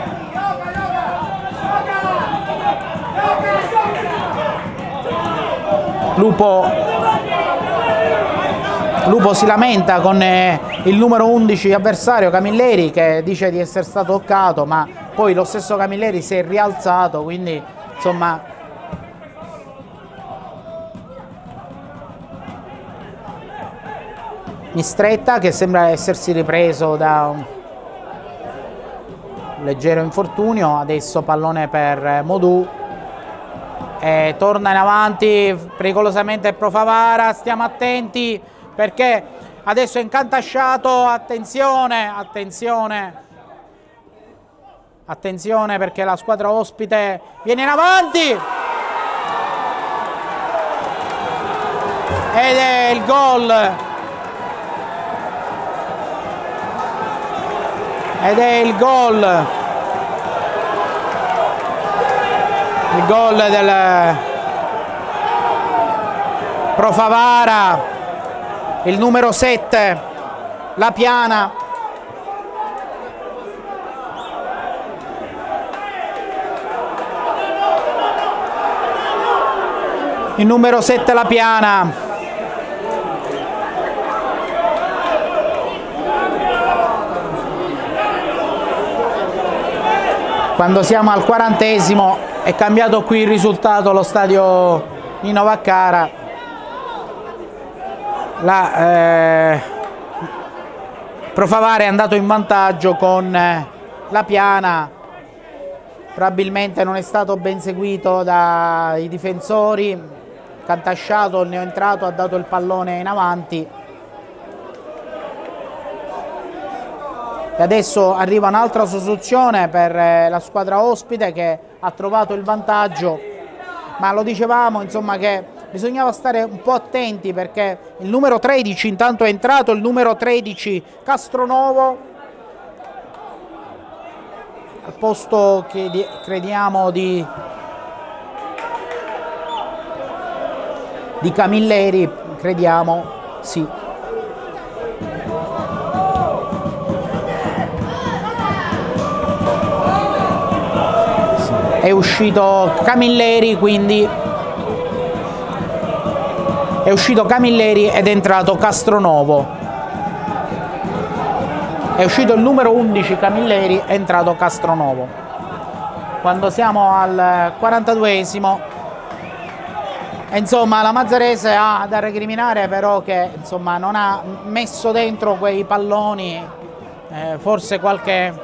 Lupo. Lupo si lamenta con eh, il numero undici avversario Camilleri che dice di essere stato toccato, ma poi lo stesso Camilleri si è rialzato, quindi insomma Mistretta che sembra essersi ripreso da un leggero infortunio. Adesso pallone per Modù e torna in avanti pericolosamente Profavara, stiamo attenti perché adesso è incantasciato, attenzione, attenzione, attenzione perché la squadra ospite viene in avanti ed è il gol, ed è il gol, il gol del Profavara. Il numero sette, La Piana. Il numero sette, La Piana. Quando siamo al quarantesimo è cambiato qui il risultato allo stadio Nino Vaccara. La eh, Profavara è andato in vantaggio con eh, La Piana, probabilmente non è stato ben seguito dai difensori, Cantasciato, il neoentrato, ha dato il pallone in avanti e adesso arriva un'altra sostituzione per eh, la squadra ospite che ha trovato il vantaggio, ma lo dicevamo insomma che bisognava stare un po' attenti perché il numero tredici intanto è entrato, il numero tredici Castronovo al posto che di, crediamo di, di Camilleri, crediamo, sì. È uscito Camilleri, quindi è uscito Camilleri ed è entrato Castronovo. è uscito il numero undici Camilleri, è entrato Castronovo. Quando siamo al quarantaduesimo, insomma la Mazzarese ha da recriminare però che insomma non ha messo dentro quei palloni, eh, forse qualche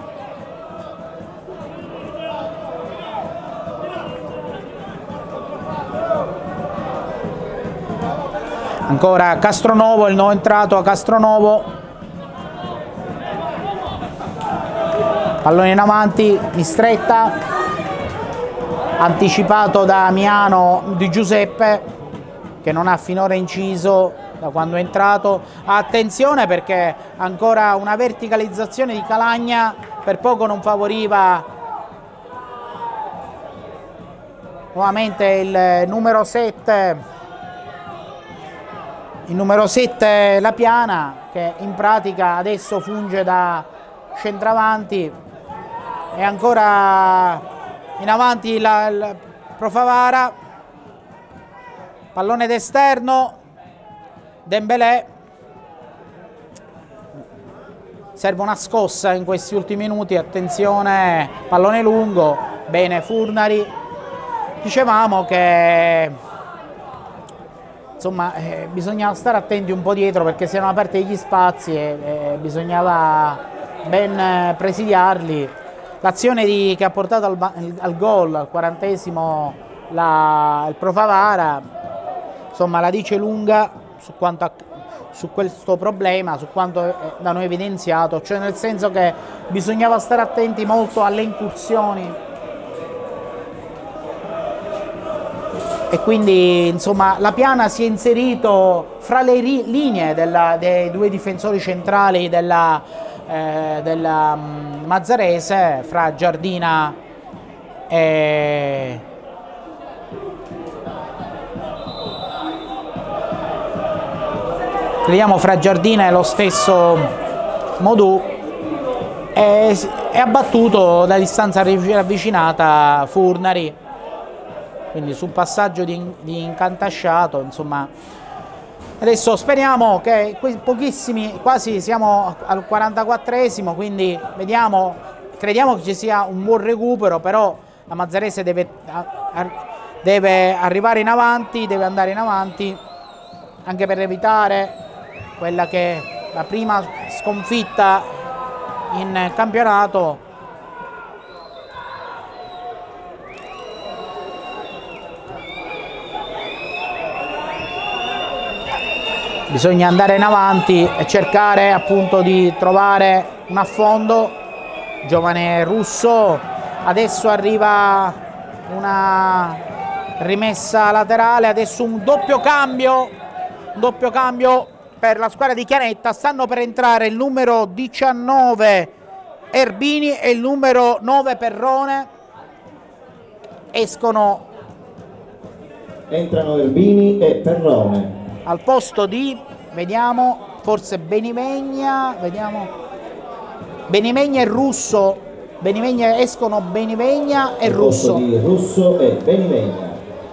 ancora Castronovo, il nuovo entrato a Castronovo, pallone in avanti, in stretta, anticipato da Miano Di Giuseppe che non ha finora inciso da quando è entrato. Attenzione perché ancora una verticalizzazione di Calagna per poco non favoriva nuovamente il numero sette. Il numero sette La Piana, che in pratica adesso funge da centravanti, e ancora in avanti la, il Profavara, pallone d'esterno, Dembélé, serve una scossa in questi ultimi minuti, attenzione, pallone lungo, bene Furnari, dicevamo che insomma eh, bisognava stare attenti un po' dietro perché si erano aperti gli spazi e eh, bisognava ben eh, presidiarli. L'azione che ha portato al, al gol al quarantesimo la, il Profavara insomma la dice lunga su, quanto, su questo problema, su quanto è da noi evidenziato, cioè nel senso che bisognava stare attenti molto alle incursioni. E quindi insomma La Piana si è inserito fra le linee della, dei due difensori centrali della, eh, della um, Mazzarese, fra Giardina e crediamo fra Giardina e lo stesso Modù, e è abbattuto da distanza ravvicinata Furnari. Quindi sul passaggio di, di Incantasciato, insomma, adesso speriamo che pochissimi, quasi siamo al quarantaquattresimo, quindi vediamo, crediamo che ci sia un buon recupero, però la Mazzarese deve, deve arrivare in avanti, deve andare in avanti, anche per evitare quella che è la prima sconfitta in campionato. Bisogna andare in avanti e cercare appunto di trovare un affondo. Giovane Russo, adesso arriva una rimessa laterale, adesso un doppio cambio, un doppio cambio per la squadra di Chianetta. Stanno per entrare il numero diciannove Erbini e il numero nove Perrone. Escono, entrano Erbini e Perrone al posto di, vediamo, forse Benimegna, vediamo, Benimegna e Russo, Benimegna, escono Benimegna e Russo. Al posto di Russo e Benimegna.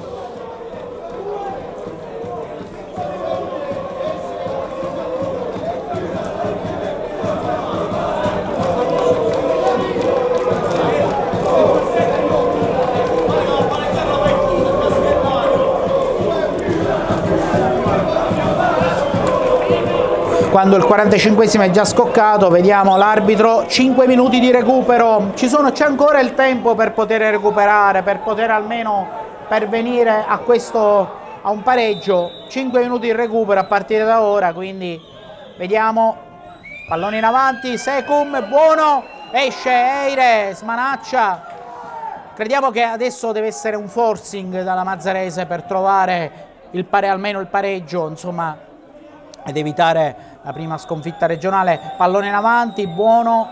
Quando il quarantacinquesimo è già scoccato, vediamo l'arbitro, cinque minuti di recupero, ci sono, c'è ancora il tempo per poter recuperare, per poter almeno pervenire a questo, a un pareggio, cinque minuti di recupero a partire da ora, quindi vediamo, pallone in avanti, Secum, buono, esce Eire, smanaccia, crediamo che adesso deve essere un forcing dalla Mazzarese per trovare il pare, almeno il pareggio, insomma, ed evitare la prima sconfitta regionale. Pallone in avanti, buono,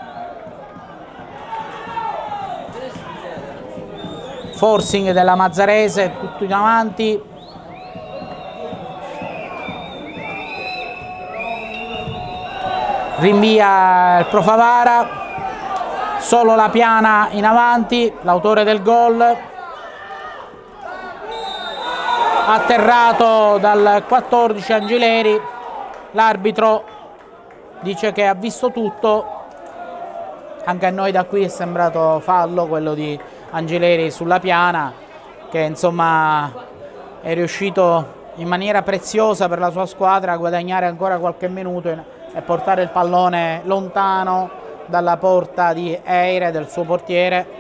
forcing della Mazzarese, tutto in avanti, rinvia il Profavara, solo La Piana in avanti, l'autore del gol, atterrato dal quattordici Angileri, l'arbitro dice che ha visto tutto. Anche a noi da qui è sembrato fallo quello di Angileri sulla piana, che insomma è riuscito in maniera preziosa per la sua squadra a guadagnare ancora qualche minuto e portare il pallone lontano dalla porta di Eire, del suo portiere.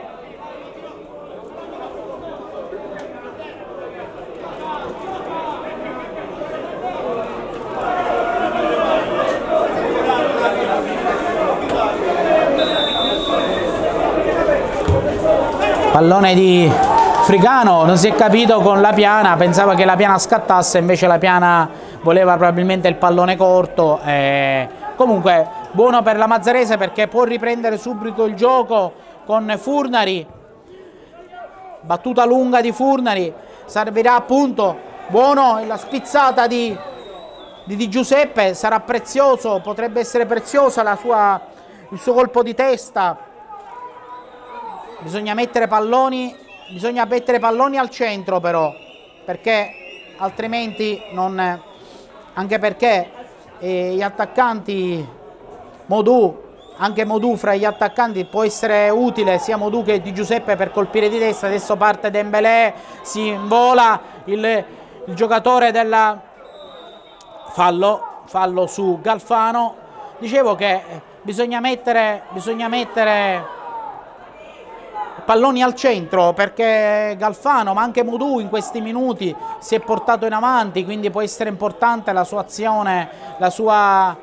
Pallone di Fricano, non si è capito con la piana, pensava che la piana scattasse, invece la piana voleva probabilmente il pallone corto. Eh, comunque buono per la Mazzarese perché può riprendere subito il gioco con Furnari, battuta lunga di Furnari, servirà appunto, buono la spizzata di, di, di Giuseppe, sarà prezioso, potrebbe essere preziosa la sua, il suo colpo di testa. Bisogna mettere palloni, bisogna mettere palloni al centro però, perché altrimenti non, anche perché eh, gli attaccanti, Modù, anche Modù fra gli attaccanti può essere utile sia Modù che Di Giuseppe per colpire di destra. Adesso parte Dembélé, si invola il, il giocatore della fallo, fallo su Galfano. Dicevo che bisogna mettere, bisogna mettere palloni al centro perché Galfano ma anche Modù in questi minuti si è portato in avanti, quindi può essere importante la sua azione, la sua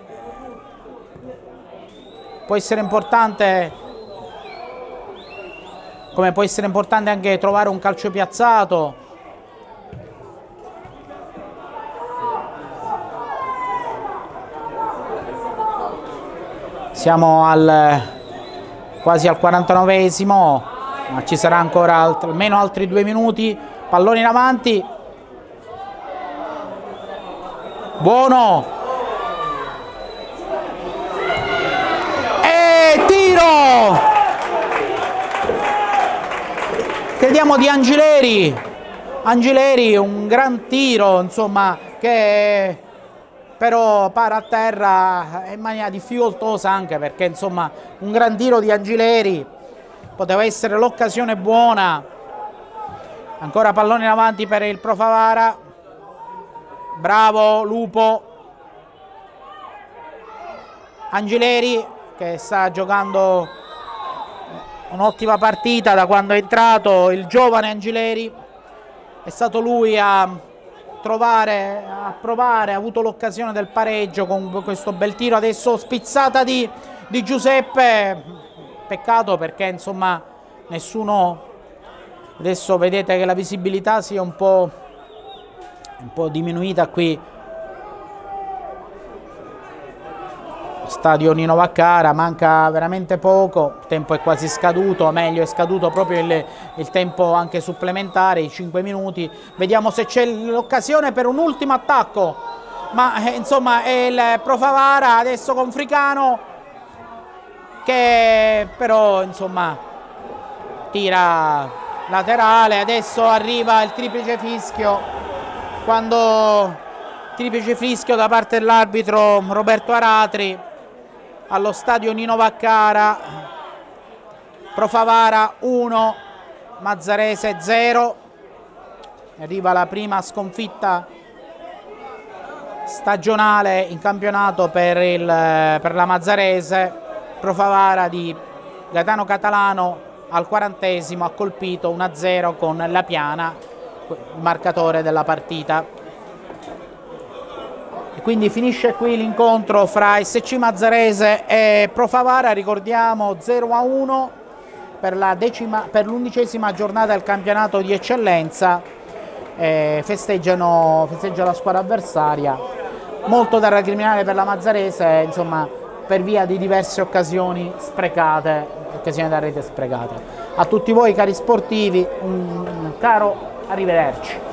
può essere importante, come può essere importante anche trovare un calcio piazzato. Siamo al quasi al quarantanovesimo, ma ci sarà ancora alt- almeno altri due minuti. Pallone in avanti, buono e tiro, crediamo di Angileri. Angileri, un gran tiro insomma, che però para a terra in maniera difficoltosa, anche perché insomma un gran tiro di Angileri, poteva essere l'occasione buona. Ancora pallone in avanti per il Pro Favara, bravo Lupo. Angileri che sta giocando un'ottima partita da quando è entrato, il giovane Angileri, è stato lui a trovare, a provare, ha avuto l'occasione del pareggio con questo bel tiro. Adesso spizzata di, di Giuseppe, peccato perché insomma nessuno, adesso vedete che la visibilità sia un po', un po' diminuita qui, stadio Nino Vaccaro, manca veramente poco, il tempo è quasi scaduto, o meglio è scaduto proprio il, il tempo anche supplementare, i cinque minuti. Vediamo se c'è l'occasione per un ultimo attacco, ma eh, insomma è il Pro Favara adesso con Fricano che però insomma tira laterale. Adesso arriva il triplice fischio, quando triplice fischio da parte dell'arbitro Roberto Aratri allo stadio Nino Vaccaro. Pro Favara uno, Mazzarese zero. Arriva la prima sconfitta stagionale in campionato per, il, per la Mazzarese. Pro Favara di Gaetano Catalano al quarantesimo ha colpito uno a zero con la piana, il marcatore della partita. E quindi finisce qui l'incontro fra S C Mazzarese e Pro Favara. Ricordiamo zero a uno per la decima, per l'undicesima giornata del campionato di eccellenza. Eh, festeggiano, festeggia la squadra avversaria. Molto da recriminare per la Mazzarese, insomma, per via di diverse occasioni sprecate, occasioni da rete sprecate. A tutti voi cari sportivi, un caro arrivederci.